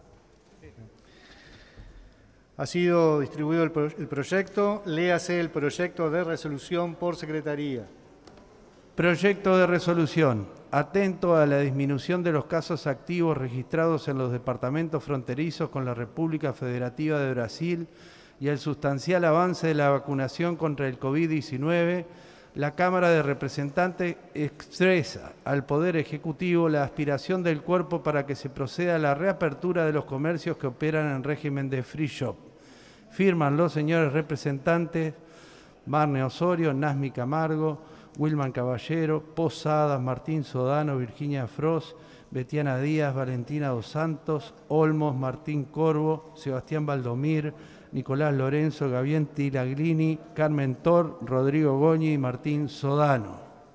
Ha sido distribuido el, pro el proyecto. Léase el proyecto de resolución por secretaría. Proyecto de resolución. Atento a la disminución de los casos activos registrados en los departamentos fronterizos con la República Federativa de Brasil y el sustancial avance de la vacunación contra el COVID diecinueve, la Cámara de Representantes expresa al Poder Ejecutivo la aspiración del cuerpo para que se proceda a la reapertura de los comercios que operan en régimen de free shop. Firman los señores representantes Marne Osorio, Nasmi Camargo, Wilman Caballero, Posadas, Martín Sodano, Virginia Frost, Betiana Díaz, Valentina Dos Santos, Olmos, Martín Corvo, Sebastián Valdomir, Nicolás Lorenzo, Gabriel Tilaglini, Carmen Tor, Rodrigo Goñi y Martín Sodano.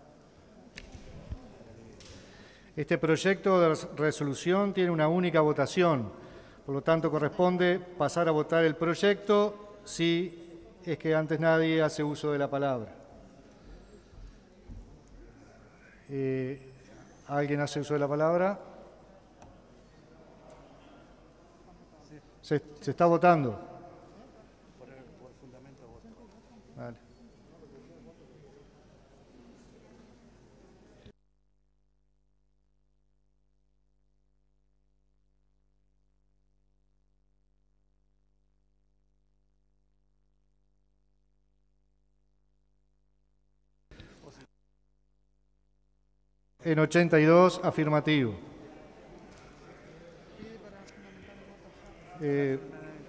Este proyecto de resolución tiene una única votación, por lo tanto corresponde pasar a votar el proyecto si es que antes nadie hace uso de la palabra. Eh, ¿Alguien hace uso de la palabra? Se, se está votando. Vale. En ochenta y dos, afirmativo. Eh,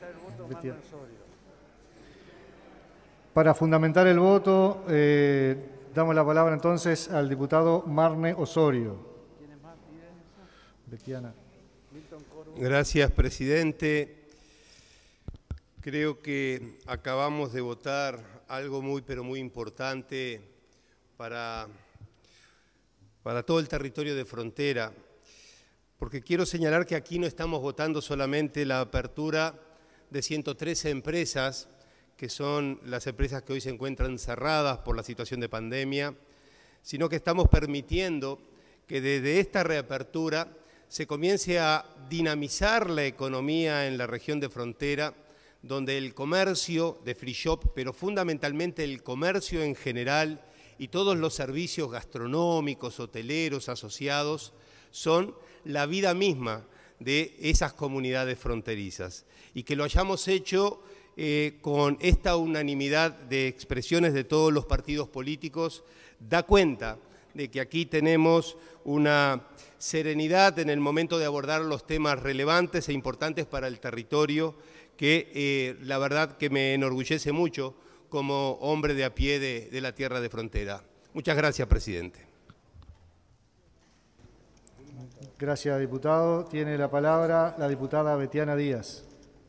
para fundamentar el voto, eh, damos la palabra entonces al diputado Marne Osorio. Betiana. Gracias, presidente. Creo que acabamos de votar algo muy, pero muy importante para... para todo el territorio de frontera, porque quiero señalar que aquí no estamos votando solamente la apertura de ciento trece empresas, que son las empresas que hoy se encuentran cerradas por la situación de pandemia, sino que estamos permitiendo que desde esta reapertura se comience a dinamizar la economía en la región de frontera, donde el comercio de free shop, pero fundamentalmente el comercio en general, y todos los servicios gastronómicos, hoteleros, asociados, son la vida misma de esas comunidades fronterizas. Y que lo hayamos hecho eh, con esta unanimidad de expresiones de todos los partidos políticos, da cuenta de que aquí tenemos una serenidad en el momento de abordar los temas relevantes e importantes para el territorio, que eh, la verdad que me enorgullece mucho como hombre de a pie de, de la tierra de frontera. Muchas gracias, presidente. Gracias, diputado. Tiene la palabra la diputada Betiana Díaz.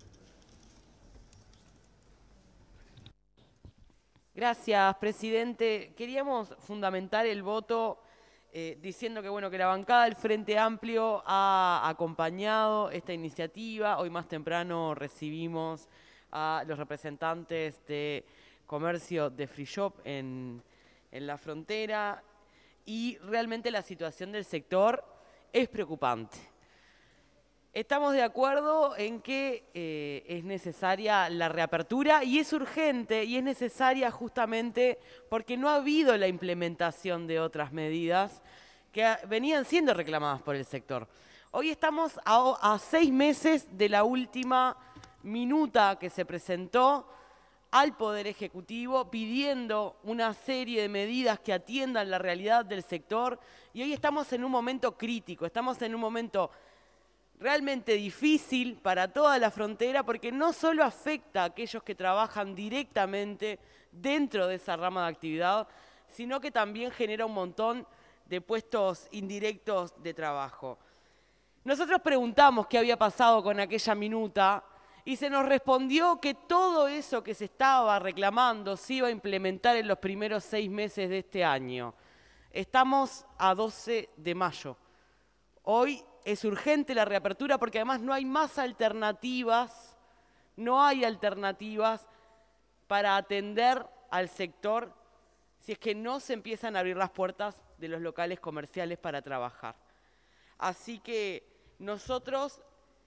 Gracias, presidente. Queríamos fundamentar el voto eh, diciendo que, bueno, que la bancada del Frente Amplio ha acompañado esta iniciativa. Hoy más temprano recibimos a los representantes de comercio de free shop en, en la frontera y realmente la situación del sector es preocupante. Estamos de acuerdo en que eh, es necesaria la reapertura y es urgente y es necesaria justamente porque no ha habido la implementación de otras medidas que a, venían siendo reclamadas por el sector. Hoy estamos a, a seis meses de la última minuta que se presentó al Poder Ejecutivo pidiendo una serie de medidas que atiendan la realidad del sector y hoy estamos en un momento crítico, estamos en un momento realmente difícil para toda la frontera porque no solo afecta a aquellos que trabajan directamente dentro de esa rama de actividad, sino que también genera un montón de puestos indirectos de trabajo. Nosotros preguntamos qué había pasado con aquella minuta y se nos respondió que todo eso que se estaba reclamando se iba a implementar en los primeros seis meses de este año. Estamos a doce de mayo. Hoy es urgente la reapertura porque además no hay más alternativas, no hay alternativas para atender al sector si es que no se empiezan a abrir las puertas de los locales comerciales para trabajar. Así que nosotros,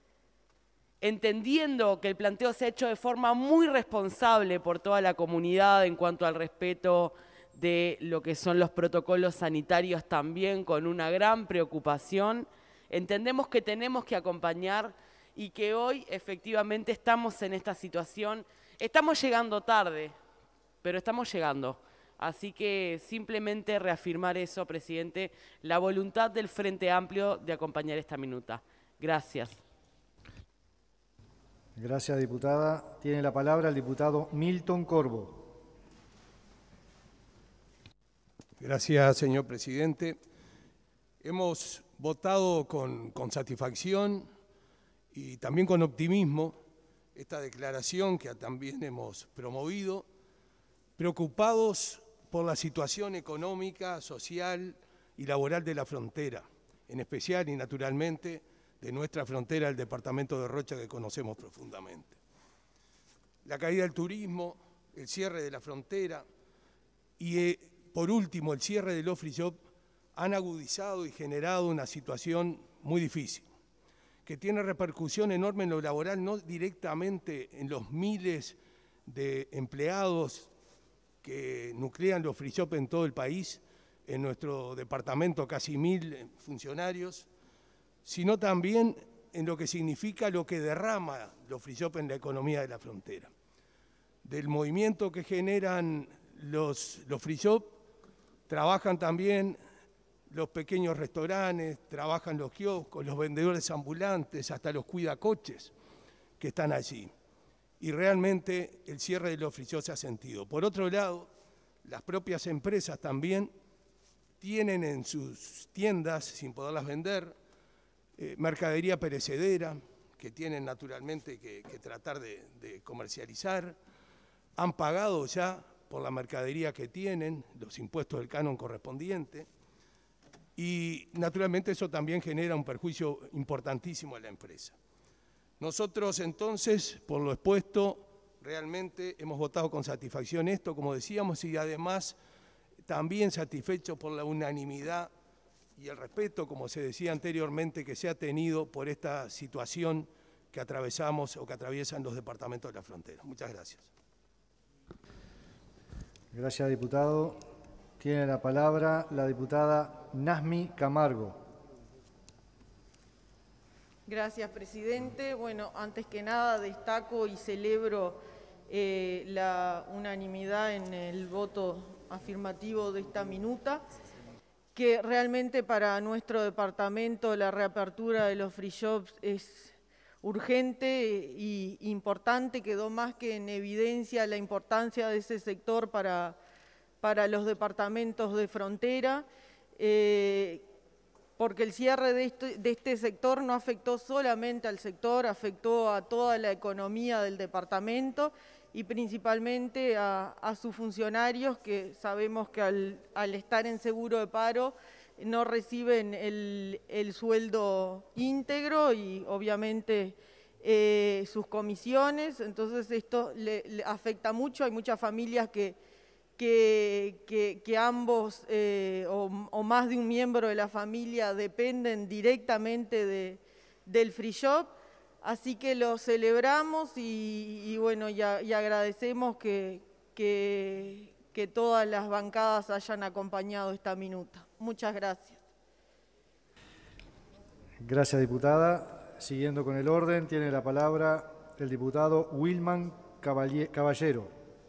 entendiendo que el planteo se ha hecho de forma muy responsable por toda la comunidad en cuanto al respeto de lo que son los protocolos sanitarios, también con una gran preocupación, entendemos que tenemos que acompañar y que hoy efectivamente estamos en esta situación Estamos llegando tarde, pero estamos llegando. Así que simplemente reafirmar eso, presidente, la voluntad del Frente Amplio de acompañar esta minuta. Gracias. Gracias, diputada. Tiene la palabra el diputado Milton Corvo. Gracias, señor presidente. Hemos votado con, con satisfacción y también con optimismo esta declaración que también hemos promovido, preocupados por la situación económica, social y laboral de la frontera, en especial y naturalmente de nuestra frontera, el departamento de Rocha, que conocemos profundamente. La caída del turismo, el cierre de la frontera y, eh, por último, el cierre de los free shop han agudizado y generado una situación muy difícil, que tiene repercusión enorme en lo laboral, no directamente en los miles de empleados que nuclean los free shop en todo el país, en nuestro departamento casi mil funcionarios, sino también en lo que significa lo que derrama los free shop en la economía de la frontera. Del movimiento que generan los, los free shop, trabajan también los pequeños restaurantes, trabajan los kioscos, los vendedores ambulantes, hasta los cuidacoches que están allí. Y realmente el cierre de los free shop se ha sentido. Por otro lado, las propias empresas también tienen en sus tiendas, sin poderlas vender, eh, mercadería perecedera, que tienen naturalmente que, que tratar de, de comercializar. Han pagado ya por la mercadería que tienen, los impuestos del canon correspondiente. Y naturalmente eso también genera un perjuicio importantísimo a la empresa. Nosotros entonces, por lo expuesto, realmente hemos votado con satisfacción esto, como decíamos, y además también satisfechos por la unanimidad y el respeto, como se decía anteriormente, que se ha tenido por esta situación que atravesamos o que atraviesan los departamentos de la frontera. Muchas gracias. Gracias, diputado. Tiene la palabra la diputada Nazmi Camargo. Gracias, presidente. Bueno, antes que nada destaco y celebro eh, la unanimidad en el voto afirmativo de esta minuta, que realmente para nuestro departamento la reapertura de los free shops es urgente e importante, quedó más que en evidencia la importancia de ese sector para, para los departamentos de frontera, eh, porque el cierre de este, de este sector no afectó solamente al sector, afectó a toda la economía del departamento y principalmente a, a sus funcionarios, que sabemos que al, al estar en seguro de paro no reciben el, el sueldo íntegro y obviamente eh, sus comisiones. Entonces esto le, le afecta mucho, hay muchas familias que, que, que, que ambos eh, o, o más de un miembro de la familia dependen directamente de, del free shop. Así que lo celebramos y, y bueno, y, a, y agradecemos que, que, que todas las bancadas hayan acompañado esta minuta. Muchas gracias. Gracias, diputada. Siguiendo con el orden, tiene la palabra el diputado Wilman Caballero.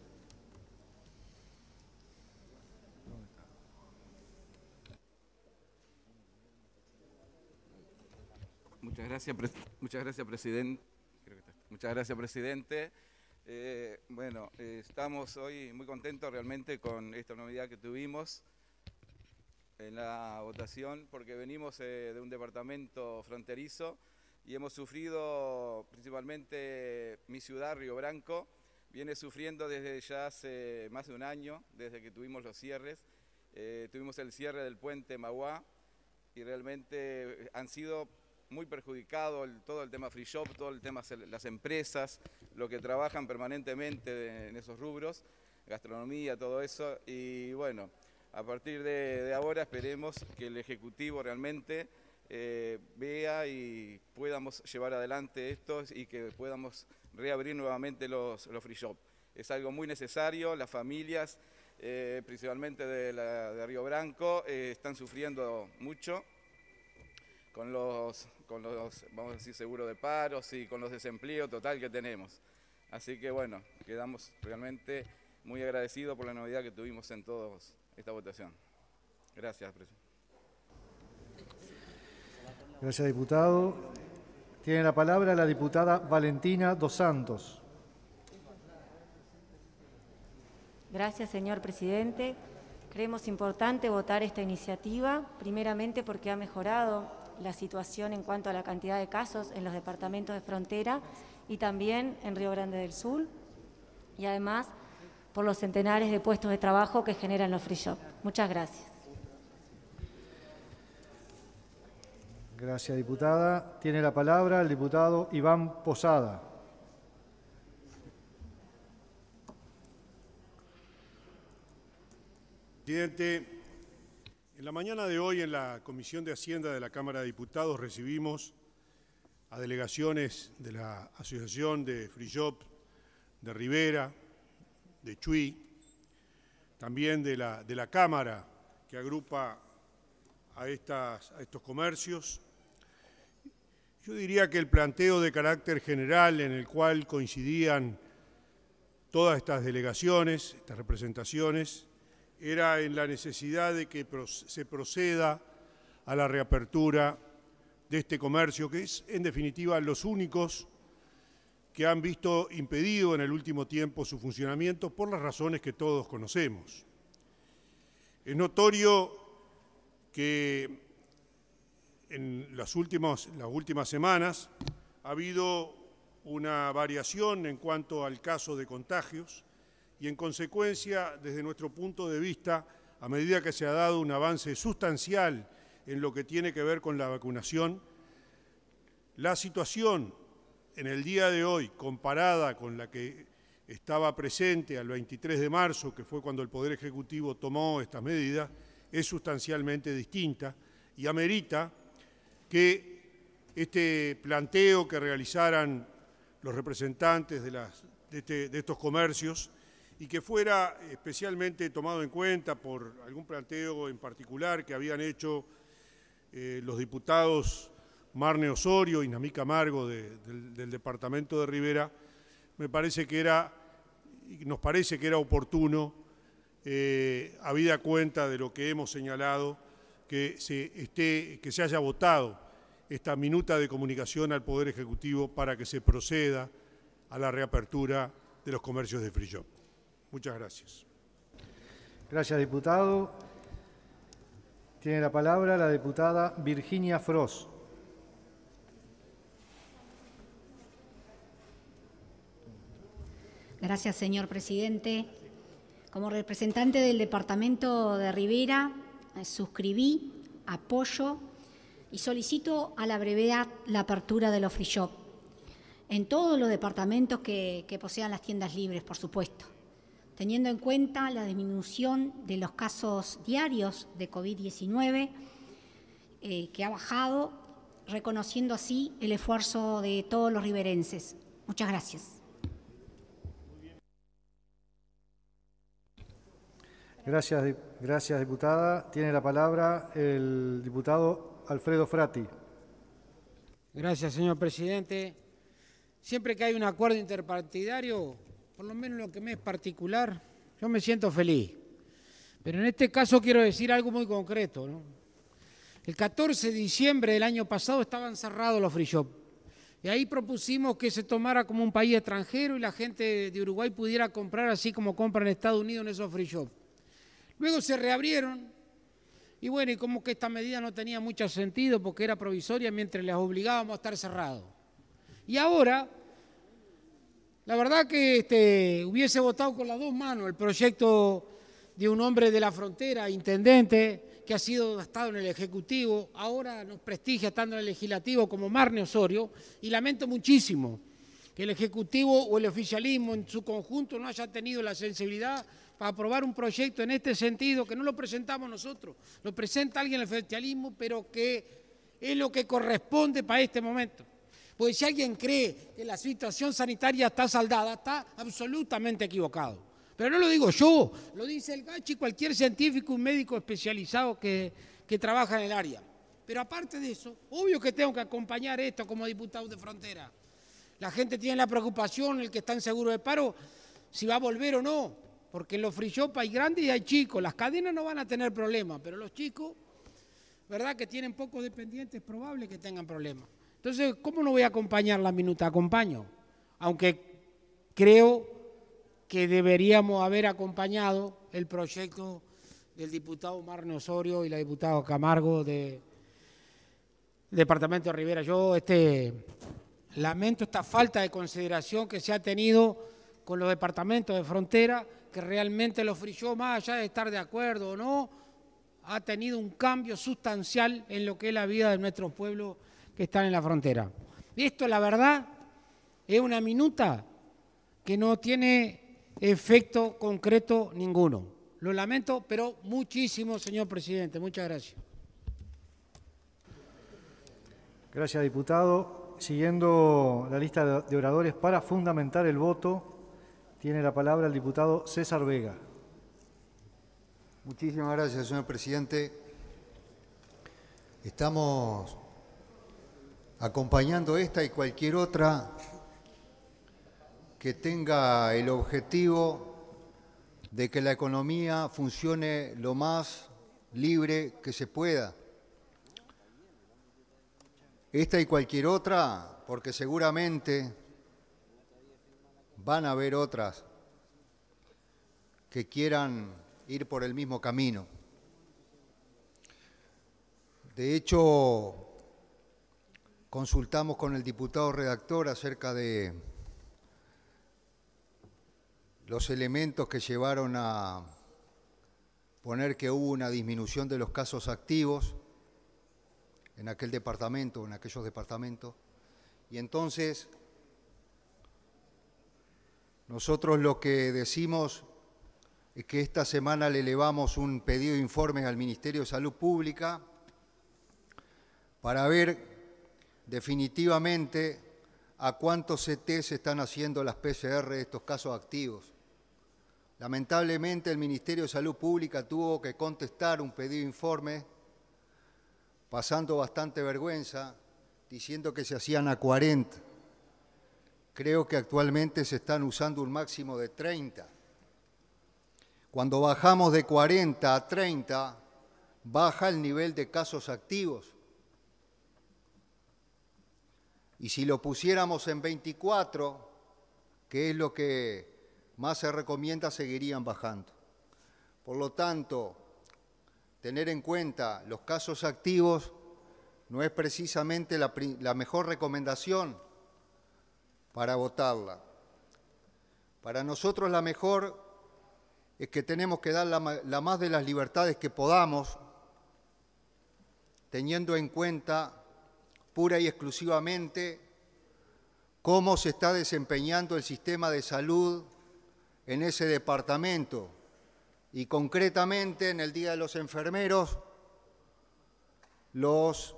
Muchas gracias, muchas gracias, presidente. Muchas gracias, presidente. Eh, bueno, eh, estamos hoy muy contentos realmente con esta novedad que tuvimos en la votación, porque venimos eh, de un departamento fronterizo y hemos sufrido, principalmente mi ciudad, Río Branco, viene sufriendo desde ya hace más de un año, desde que tuvimos los cierres. Eh, tuvimos el cierre del puente Mauá y realmente han sido muy perjudicado el, todo el tema free shop, todo el tema las empresas, lo que trabajan permanentemente de, en esos rubros, gastronomía, todo eso. Y bueno, a partir de, de ahora esperemos que el Ejecutivo realmente eh, vea y podamos llevar adelante esto y que podamos reabrir nuevamente los, los free shop. Es algo muy necesario, las familias, eh, principalmente de, la, de Río Branco, eh, están sufriendo mucho con los, con los, vamos a decir, seguros de paros y con los desempleos total que tenemos. Así que bueno, quedamos realmente muy agradecidos por la novedad que tuvimos en toda esta votación. Gracias, presidente. Gracias, diputado. Tiene la palabra la diputada Valentina Dos Santos. Gracias, señor presidente. Creemos importante votar esta iniciativa, primeramente porque ha mejorado la situación en cuanto a la cantidad de casos en los departamentos de frontera y también en Río Grande del Sur, y además por los centenares de puestos de trabajo que generan los free shop. Muchas gracias. Gracias, diputada. Tiene la palabra el diputado Iván Posada. Presidente, en la mañana de hoy en la Comisión de Hacienda de la Cámara de Diputados recibimos a delegaciones de la Asociación de Free Shop de Rivera, de Chuy, también de la, de la Cámara que agrupa a, estas, a estos comercios. Yo diría que el planteo de carácter general en el cual coincidían todas estas delegaciones, estas representaciones, era en la necesidad de que se proceda a la reapertura de este comercio, que es en definitiva los únicos que han visto impedido en el último tiempo su funcionamiento por las razones que todos conocemos. Es notorio que en las últimas, las últimas semanas ha habido una variación en cuanto al caso de contagios y en consecuencia, desde nuestro punto de vista, a medida que se ha dado un avance sustancial en lo que tiene que ver con la vacunación, la situación en el día de hoy, comparada con la que estaba presente al veintitrés de marzo, que fue cuando el Poder Ejecutivo tomó estas medidas, es sustancialmente distinta y amerita que este planteo que realizaran los representantes de, las, de, este, de estos comercios y que fuera especialmente tomado en cuenta por algún planteo en particular que habían hecho eh, los diputados Marne Osorio y Namí Camargo de, del, del departamento de Rivera, me parece que era, nos parece que era oportuno, eh, habida cuenta de lo que hemos señalado, que se, esté, que se haya votado esta minuta de comunicación al Poder Ejecutivo para que se proceda a la reapertura de los comercios de free shop. Muchas gracias. Gracias, diputado. Tiene la palabra la diputada Virginia Frost. Gracias, señor presidente. Como representante del departamento de Rivera, eh, suscribí, apoyo y solicito a la brevedad la apertura de los free shop en todos los departamentos que, que posean las tiendas libres, por supuesto, teniendo en cuenta la disminución de los casos diarios de COVID diecinueve eh, que ha bajado, reconociendo así el esfuerzo de todos los riverenses. Muchas gracias. Gracias, gracias, diputada. Tiene la palabra el diputado Alfredo Frati. Gracias, señor presidente. Siempre que hay un acuerdo interpartidario, por lo menos lo que me es particular, yo me siento feliz. Pero en este caso quiero decir algo muy concreto, ¿no? El catorce de diciembre del año pasado estaban cerrados los free shop. Y ahí propusimos que se tomara como un país extranjero y la gente de Uruguay pudiera comprar así como compran en Estados Unidos en esos free shop. Luego se reabrieron y bueno, y como que esta medida no tenía mucho sentido porque era provisoria mientras les obligábamos a estar cerrados. Y ahora, la verdad que este, hubiese votado con las dos manos el proyecto de un hombre de la frontera, intendente, que ha sido estado en el Ejecutivo, ahora nos prestigia estando en el Legislativo como Marne Osorio, y lamento muchísimo que el Ejecutivo o el oficialismo en su conjunto no haya tenido la sensibilidad para aprobar un proyecto en este sentido, que no lo presentamos nosotros, lo presenta alguien del oficialismo, pero que es lo que corresponde para este momento. Porque si alguien cree que la situación sanitaria está saldada, está absolutamente equivocado. Pero no lo digo yo, lo dice el Gachi, cualquier científico, un médico especializado que, que trabaja en el área. Pero aparte de eso, obvio que tengo que acompañar esto como diputado de frontera. La gente tiene la preocupación, el que está en seguro de paro, si va a volver o no, porque en los free shop hay grandes y hay chicos. Las cadenas no van a tener problemas, pero los chicos, ¿verdad?, que tienen pocos dependientes, es probable que tengan problemas. Entonces, ¿cómo no voy a acompañar la minuta? Acompaño, aunque creo que deberíamos haber acompañado el proyecto del diputado Marne Osorio y la diputada Camargo del departamento de Rivera. Yo este, lamento esta falta de consideración que se ha tenido con los departamentos de frontera, que realmente los free shop, más allá de estar de acuerdo o no, ha tenido un cambio sustancial en lo que es la vida de nuestros pueblos que están en la frontera. Esto, la verdad, es una minuta que no tiene efecto concreto ninguno. Lo lamento, pero muchísimo, señor presidente. Muchas gracias. Gracias, diputado. Siguiendo la lista de oradores para fundamentar el voto, tiene la palabra el diputado César Vega. Muchísimas gracias, señor presidente. Estamos acompañando esta y cualquier otra que tenga el objetivo de que la economía funcione lo más libre que se pueda. Esta y cualquier otra, porque seguramente van a haber otras que quieran ir por el mismo camino. De hecho, consultamos con el diputado redactor acerca de los elementos que llevaron a poner que hubo una disminución de los casos activos en aquel departamento, en aquellos departamentos, y entonces nosotros lo que decimos es que esta semana le elevamos un pedido de informes al Ministerio de Salud Pública para ver definitivamente a cuántos C T se están haciendo las P C R de estos casos activos. Lamentablemente el Ministerio de Salud Pública tuvo que contestar un pedido de informe pasando bastante vergüenza, diciendo que se hacían a cuarenta. Creo que actualmente se están usando un máximo de treinta. Cuando bajamos de cuarenta a treinta, baja el nivel de casos activos. Y si lo pusiéramos en veinticuatro, que es lo que más se recomienda, seguirían bajando. Por lo tanto, tener en cuenta los casos activos no es precisamente la, la mejor recomendación para votarla. Para nosotros la mejor es que tenemos que dar la, la más de las libertades que podamos, teniendo en cuenta pura y exclusivamente cómo se está desempeñando el sistema de salud en ese departamento y concretamente en el Día de los Enfermeros, los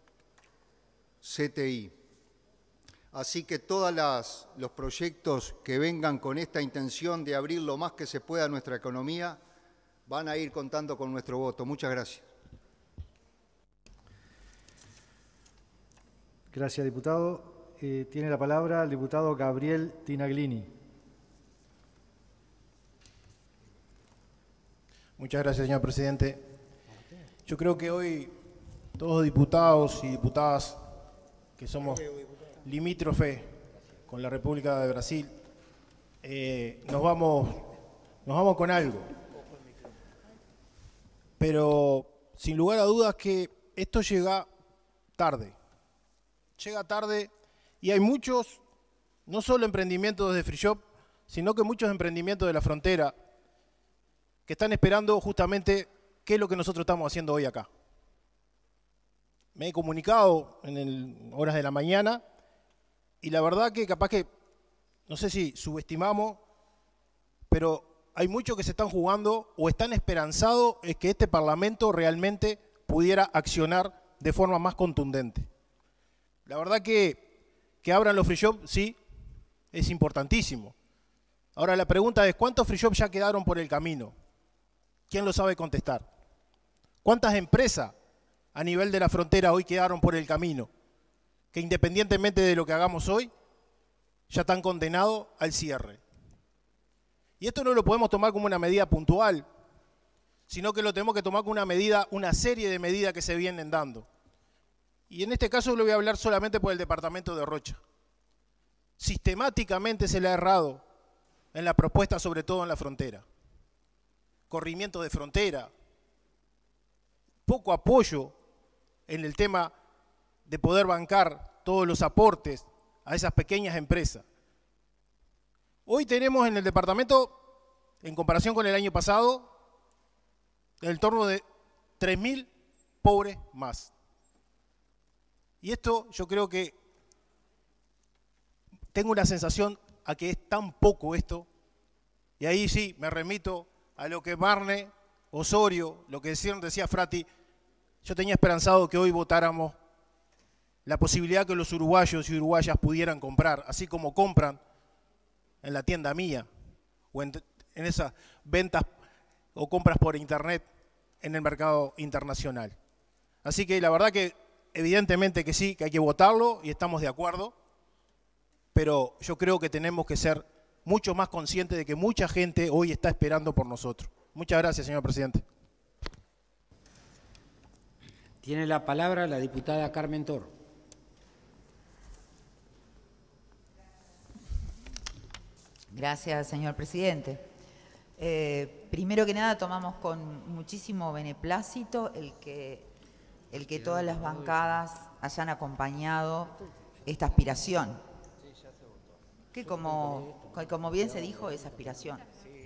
C T I. Así que todos los proyectos que vengan con esta intención de abrir lo más que se pueda a nuestra economía van a ir contando con nuestro voto. Muchas gracias. Gracias, diputado. Eh, tiene la palabra el diputado Gabriel Tinaglini. Muchas gracias, señor presidente. Yo creo que hoy todos diputados y diputadas que somos limítrofe con la República de Brasil, eh, nos vamos, nos vamos con algo. Pero sin lugar a dudas que esto llega tarde. Llega tarde y hay muchos, no solo emprendimientos de free shop, sino que muchos emprendimientos de la frontera que están esperando justamente qué es lo que nosotros estamos haciendo hoy acá. Me he comunicado en el, horas de la mañana y la verdad que capaz que, no sé si subestimamos, pero hay muchos que se están jugando o están esperanzados en que este Parlamento realmente pudiera accionar de forma más contundente. La verdad que, que abran los free shop, sí, es importantísimo. Ahora la pregunta es, ¿cuántos free shop ya quedaron por el camino? ¿Quién lo sabe contestar? ¿Cuántas empresas a nivel de la frontera hoy quedaron por el camino? Que independientemente de lo que hagamos hoy, ya están condenados al cierre. Y esto no lo podemos tomar como una medida puntual, sino que lo tenemos que tomar como una medida, una serie de medidas que se vienen dando. Y en este caso le voy a hablar solamente por el departamento de Rocha. Sistemáticamente se le ha errado en la propuesta, sobre todo en la frontera. Corrimiento de frontera, poco apoyo en el tema de poder bancar todos los aportes a esas pequeñas empresas. Hoy tenemos en el departamento, en comparación con el año pasado, en el torno de tres mil pobres más. Y esto yo creo que tengo una sensación a que es tan poco esto, y ahí sí me remito a lo que Marne, Osorio, lo que decía, decía Frati. Yo tenía esperanzado que hoy votáramos la posibilidad que los uruguayos y uruguayas pudieran comprar, así como compran en la tienda mía, o en, en esas ventas o compras por internet en el mercado internacional. Así que la verdad que evidentemente que sí, que hay que votarlo y estamos de acuerdo, pero yo creo que tenemos que ser mucho más conscientes de que mucha gente hoy está esperando por nosotros. Muchas gracias, señor presidente. Tiene la palabra la diputada Carmen Toro. Gracias, señor presidente. Eh, primero que nada, tomamos con muchísimo beneplácito el que, el que todas las bancadas hayan acompañado esta aspiración, que como, como bien se dijo, es aspiración.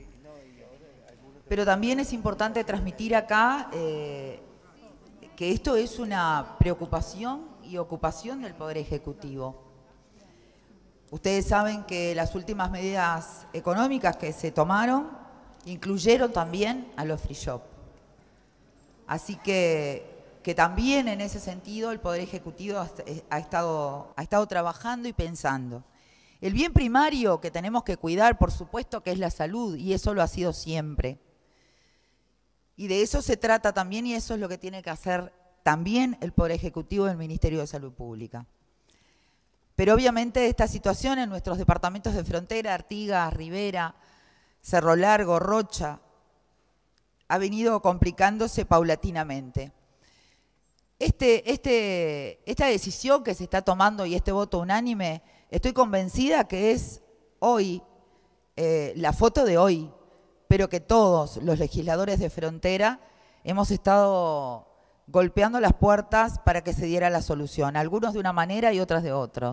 Pero también es importante transmitir acá eh, que esto es una preocupación y ocupación del Poder Ejecutivo. Ustedes saben que las últimas medidas económicas que se tomaron incluyeron también a los free shop. Así que, que también en ese sentido el Poder Ejecutivo ha, ha, estado, ha estado trabajando y pensando. El bien primario que tenemos que cuidar, por supuesto, que es la salud, y eso lo ha sido siempre. Y de eso se trata también, y eso es lo que tiene que hacer también el Poder Ejecutivo del Ministerio de Salud Pública. Pero obviamente esta situación en nuestros departamentos de frontera, Artigas, Rivera, Cerro Largo, Rocha, ha venido complicándose paulatinamente. Este, este, esta decisión que se está tomando y este voto unánime, estoy convencida que es hoy, eh, la foto de hoy, pero que todos los legisladores de frontera hemos estado golpeando las puertas para que se diera la solución, algunos de una manera y otras de otra.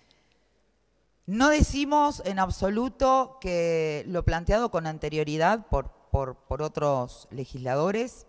No decimos en absoluto que lo planteado con anterioridad por, por, por otros legisladores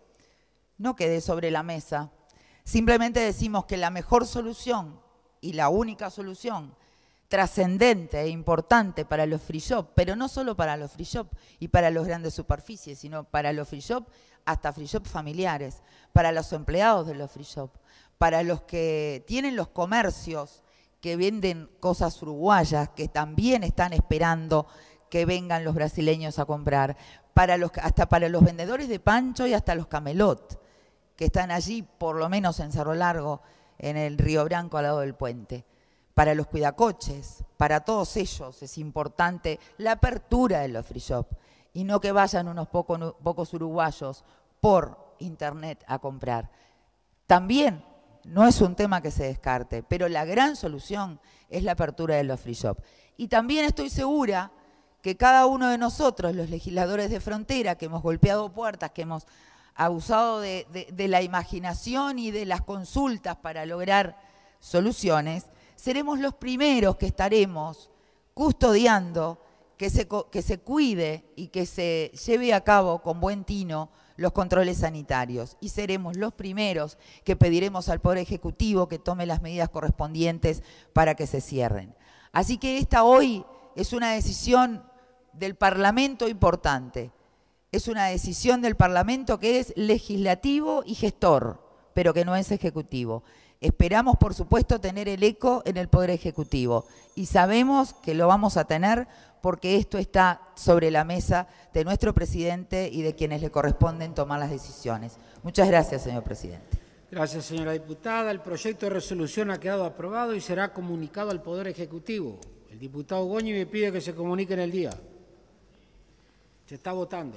no quede sobre la mesa. Simplemente decimos que la mejor solución y la única solución trascendente e importante para los free shop, pero no solo para los free shop y para los grandes superficies, sino para los free shop, hasta free shop familiares, para los empleados de los free shop, para los que tienen los comercios que venden cosas uruguayas, que también están esperando que vengan los brasileños a comprar, para los, hasta para los vendedores de pancho y hasta los camelot, que están allí, por lo menos en Cerro Largo, en el Río Branco, al lado del puente. Para los cuidacoches, para todos ellos es importante la apertura de los free shop y no que vayan unos poco, pocos uruguayos por internet a comprar. También no es un tema que se descarte, pero la gran solución es la apertura de los free shop. Y también estoy segura que cada uno de nosotros, los legisladores de frontera, que hemos golpeado puertas, que hemos abusado de, de, de la imaginación y de las consultas para lograr soluciones, seremos los primeros que estaremos custodiando que se, que se cuide y que se lleve a cabo con buen tino los controles sanitarios. Y seremos los primeros que pediremos al Poder Ejecutivo que tome las medidas correspondientes para que se cierren. Así que esta hoy es una decisión del Parlamento importante. Es una decisión del Parlamento que es legislativo y gestor, pero que no es ejecutivo. Esperamos, por supuesto, tener el eco en el Poder Ejecutivo y sabemos que lo vamos a tener porque esto está sobre la mesa de nuestro presidente y de quienes le corresponden tomar las decisiones. Muchas gracias, señor presidente. Gracias, señora diputada. El proyecto de resolución ha quedado aprobado y será comunicado al Poder Ejecutivo. El diputado Goñi me pide que se comunique en el día. Se está votando.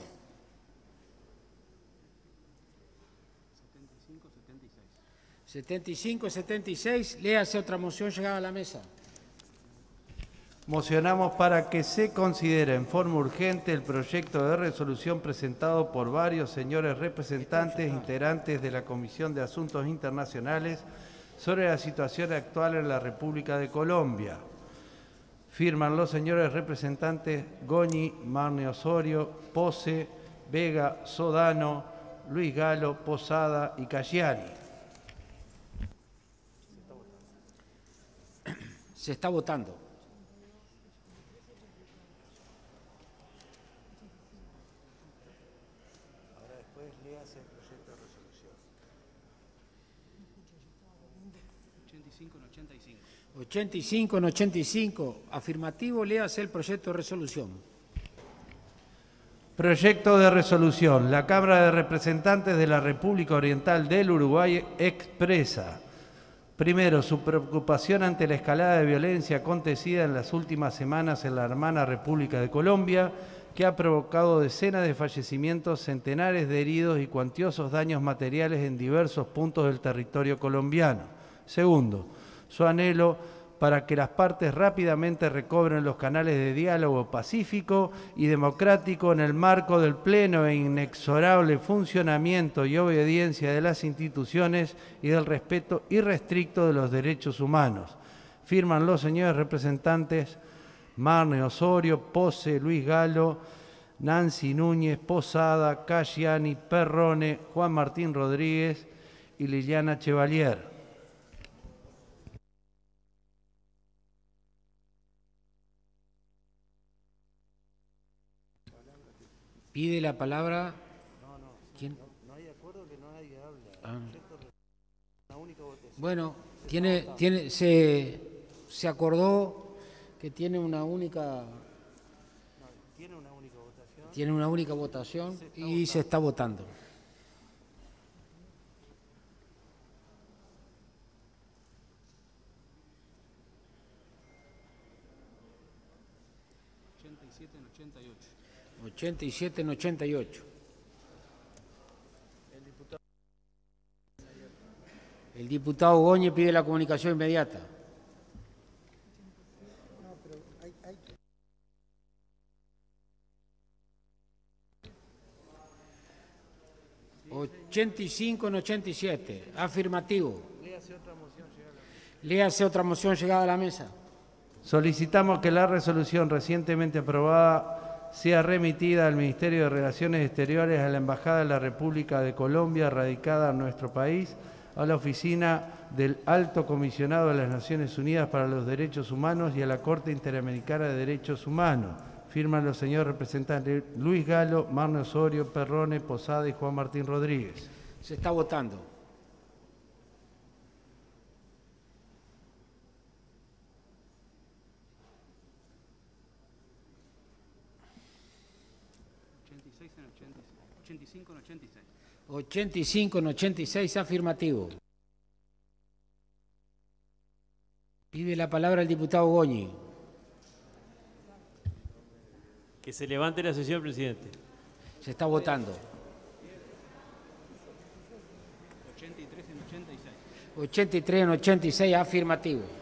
setenta y cinco, setenta y seis. Léase otra moción llegada a la mesa. Mocionamos para que se considere en forma urgente el proyecto de resolución presentado por varios señores representantes integrantes de la Comisión de Asuntos Internacionales sobre la situación actual en la República de Colombia. Firman los señores representantes Goñi, Marne Osorio, Pose, Vega, Sodano, Luis Galo, Posada y Cayani. Se está votando. Ahora después léase el proyecto de resolución. ochenta y cinco en ochenta y cinco. ochenta y cinco en ochenta y cinco. Afirmativo, léase el proyecto de resolución. Proyecto de resolución. La Cámara de Representantes de la República Oriental del Uruguay expresa: primero, su preocupación ante la escalada de violencia acontecida en las últimas semanas en la hermana República de Colombia, que ha provocado decenas de fallecimientos, centenares de heridos y cuantiosos daños materiales en diversos puntos del territorio colombiano. Segundo, su anhelo para que las partes rápidamente recobren los canales de diálogo pacífico y democrático en el marco del pleno e inexorable funcionamiento y obediencia de las instituciones y del respeto irrestricto de los derechos humanos. Firman los señores representantes Marne Osorio, Pose, Luis Galo, Nancy Núñez, Posada, Cayani, Perrone, Juan Martín Rodríguez y Liliana Chevalier. Pide la palabra. No, no. ¿Quién? No, no hay acuerdo que nadie habla. Ah. Una única votación. Bueno, tiene, tiene, se, se acordó que tiene una única. No, tiene una única votación. Tiene una única votación se y votando. se está votando. ochenta y siete en ochenta y ocho. ochenta y siete en ochenta y ocho. El diputado, El diputado Goñi pide la comunicación inmediata. No, pero hay, hay... ochenta y cinco en ochenta y siete. Afirmativo. léase otra moción llegada a la mesa. Léase otra moción llegada a la mesa. Solicitamos que la resolución recientemente aprobada sea remitida al Ministerio de Relaciones Exteriores, a la Embajada de la República de Colombia radicada en nuestro país, a la Oficina del Alto Comisionado de las Naciones Unidas para los Derechos Humanos y a la Corte Interamericana de Derechos Humanos. Firman los señores representantes Luis Galo, Marne Osorio, Perrone, Posada y Juan Martín Rodríguez. Se está votando. ochenta y cinco en ochenta y seis. ochenta y cinco en ochenta y seis. Afirmativo. Pide la palabra el diputado Goñi. Que se levante la sesión, presidente. Se está votando. ochenta y tres en ochenta y seis. ochenta y tres en ochenta y seis. Afirmativo.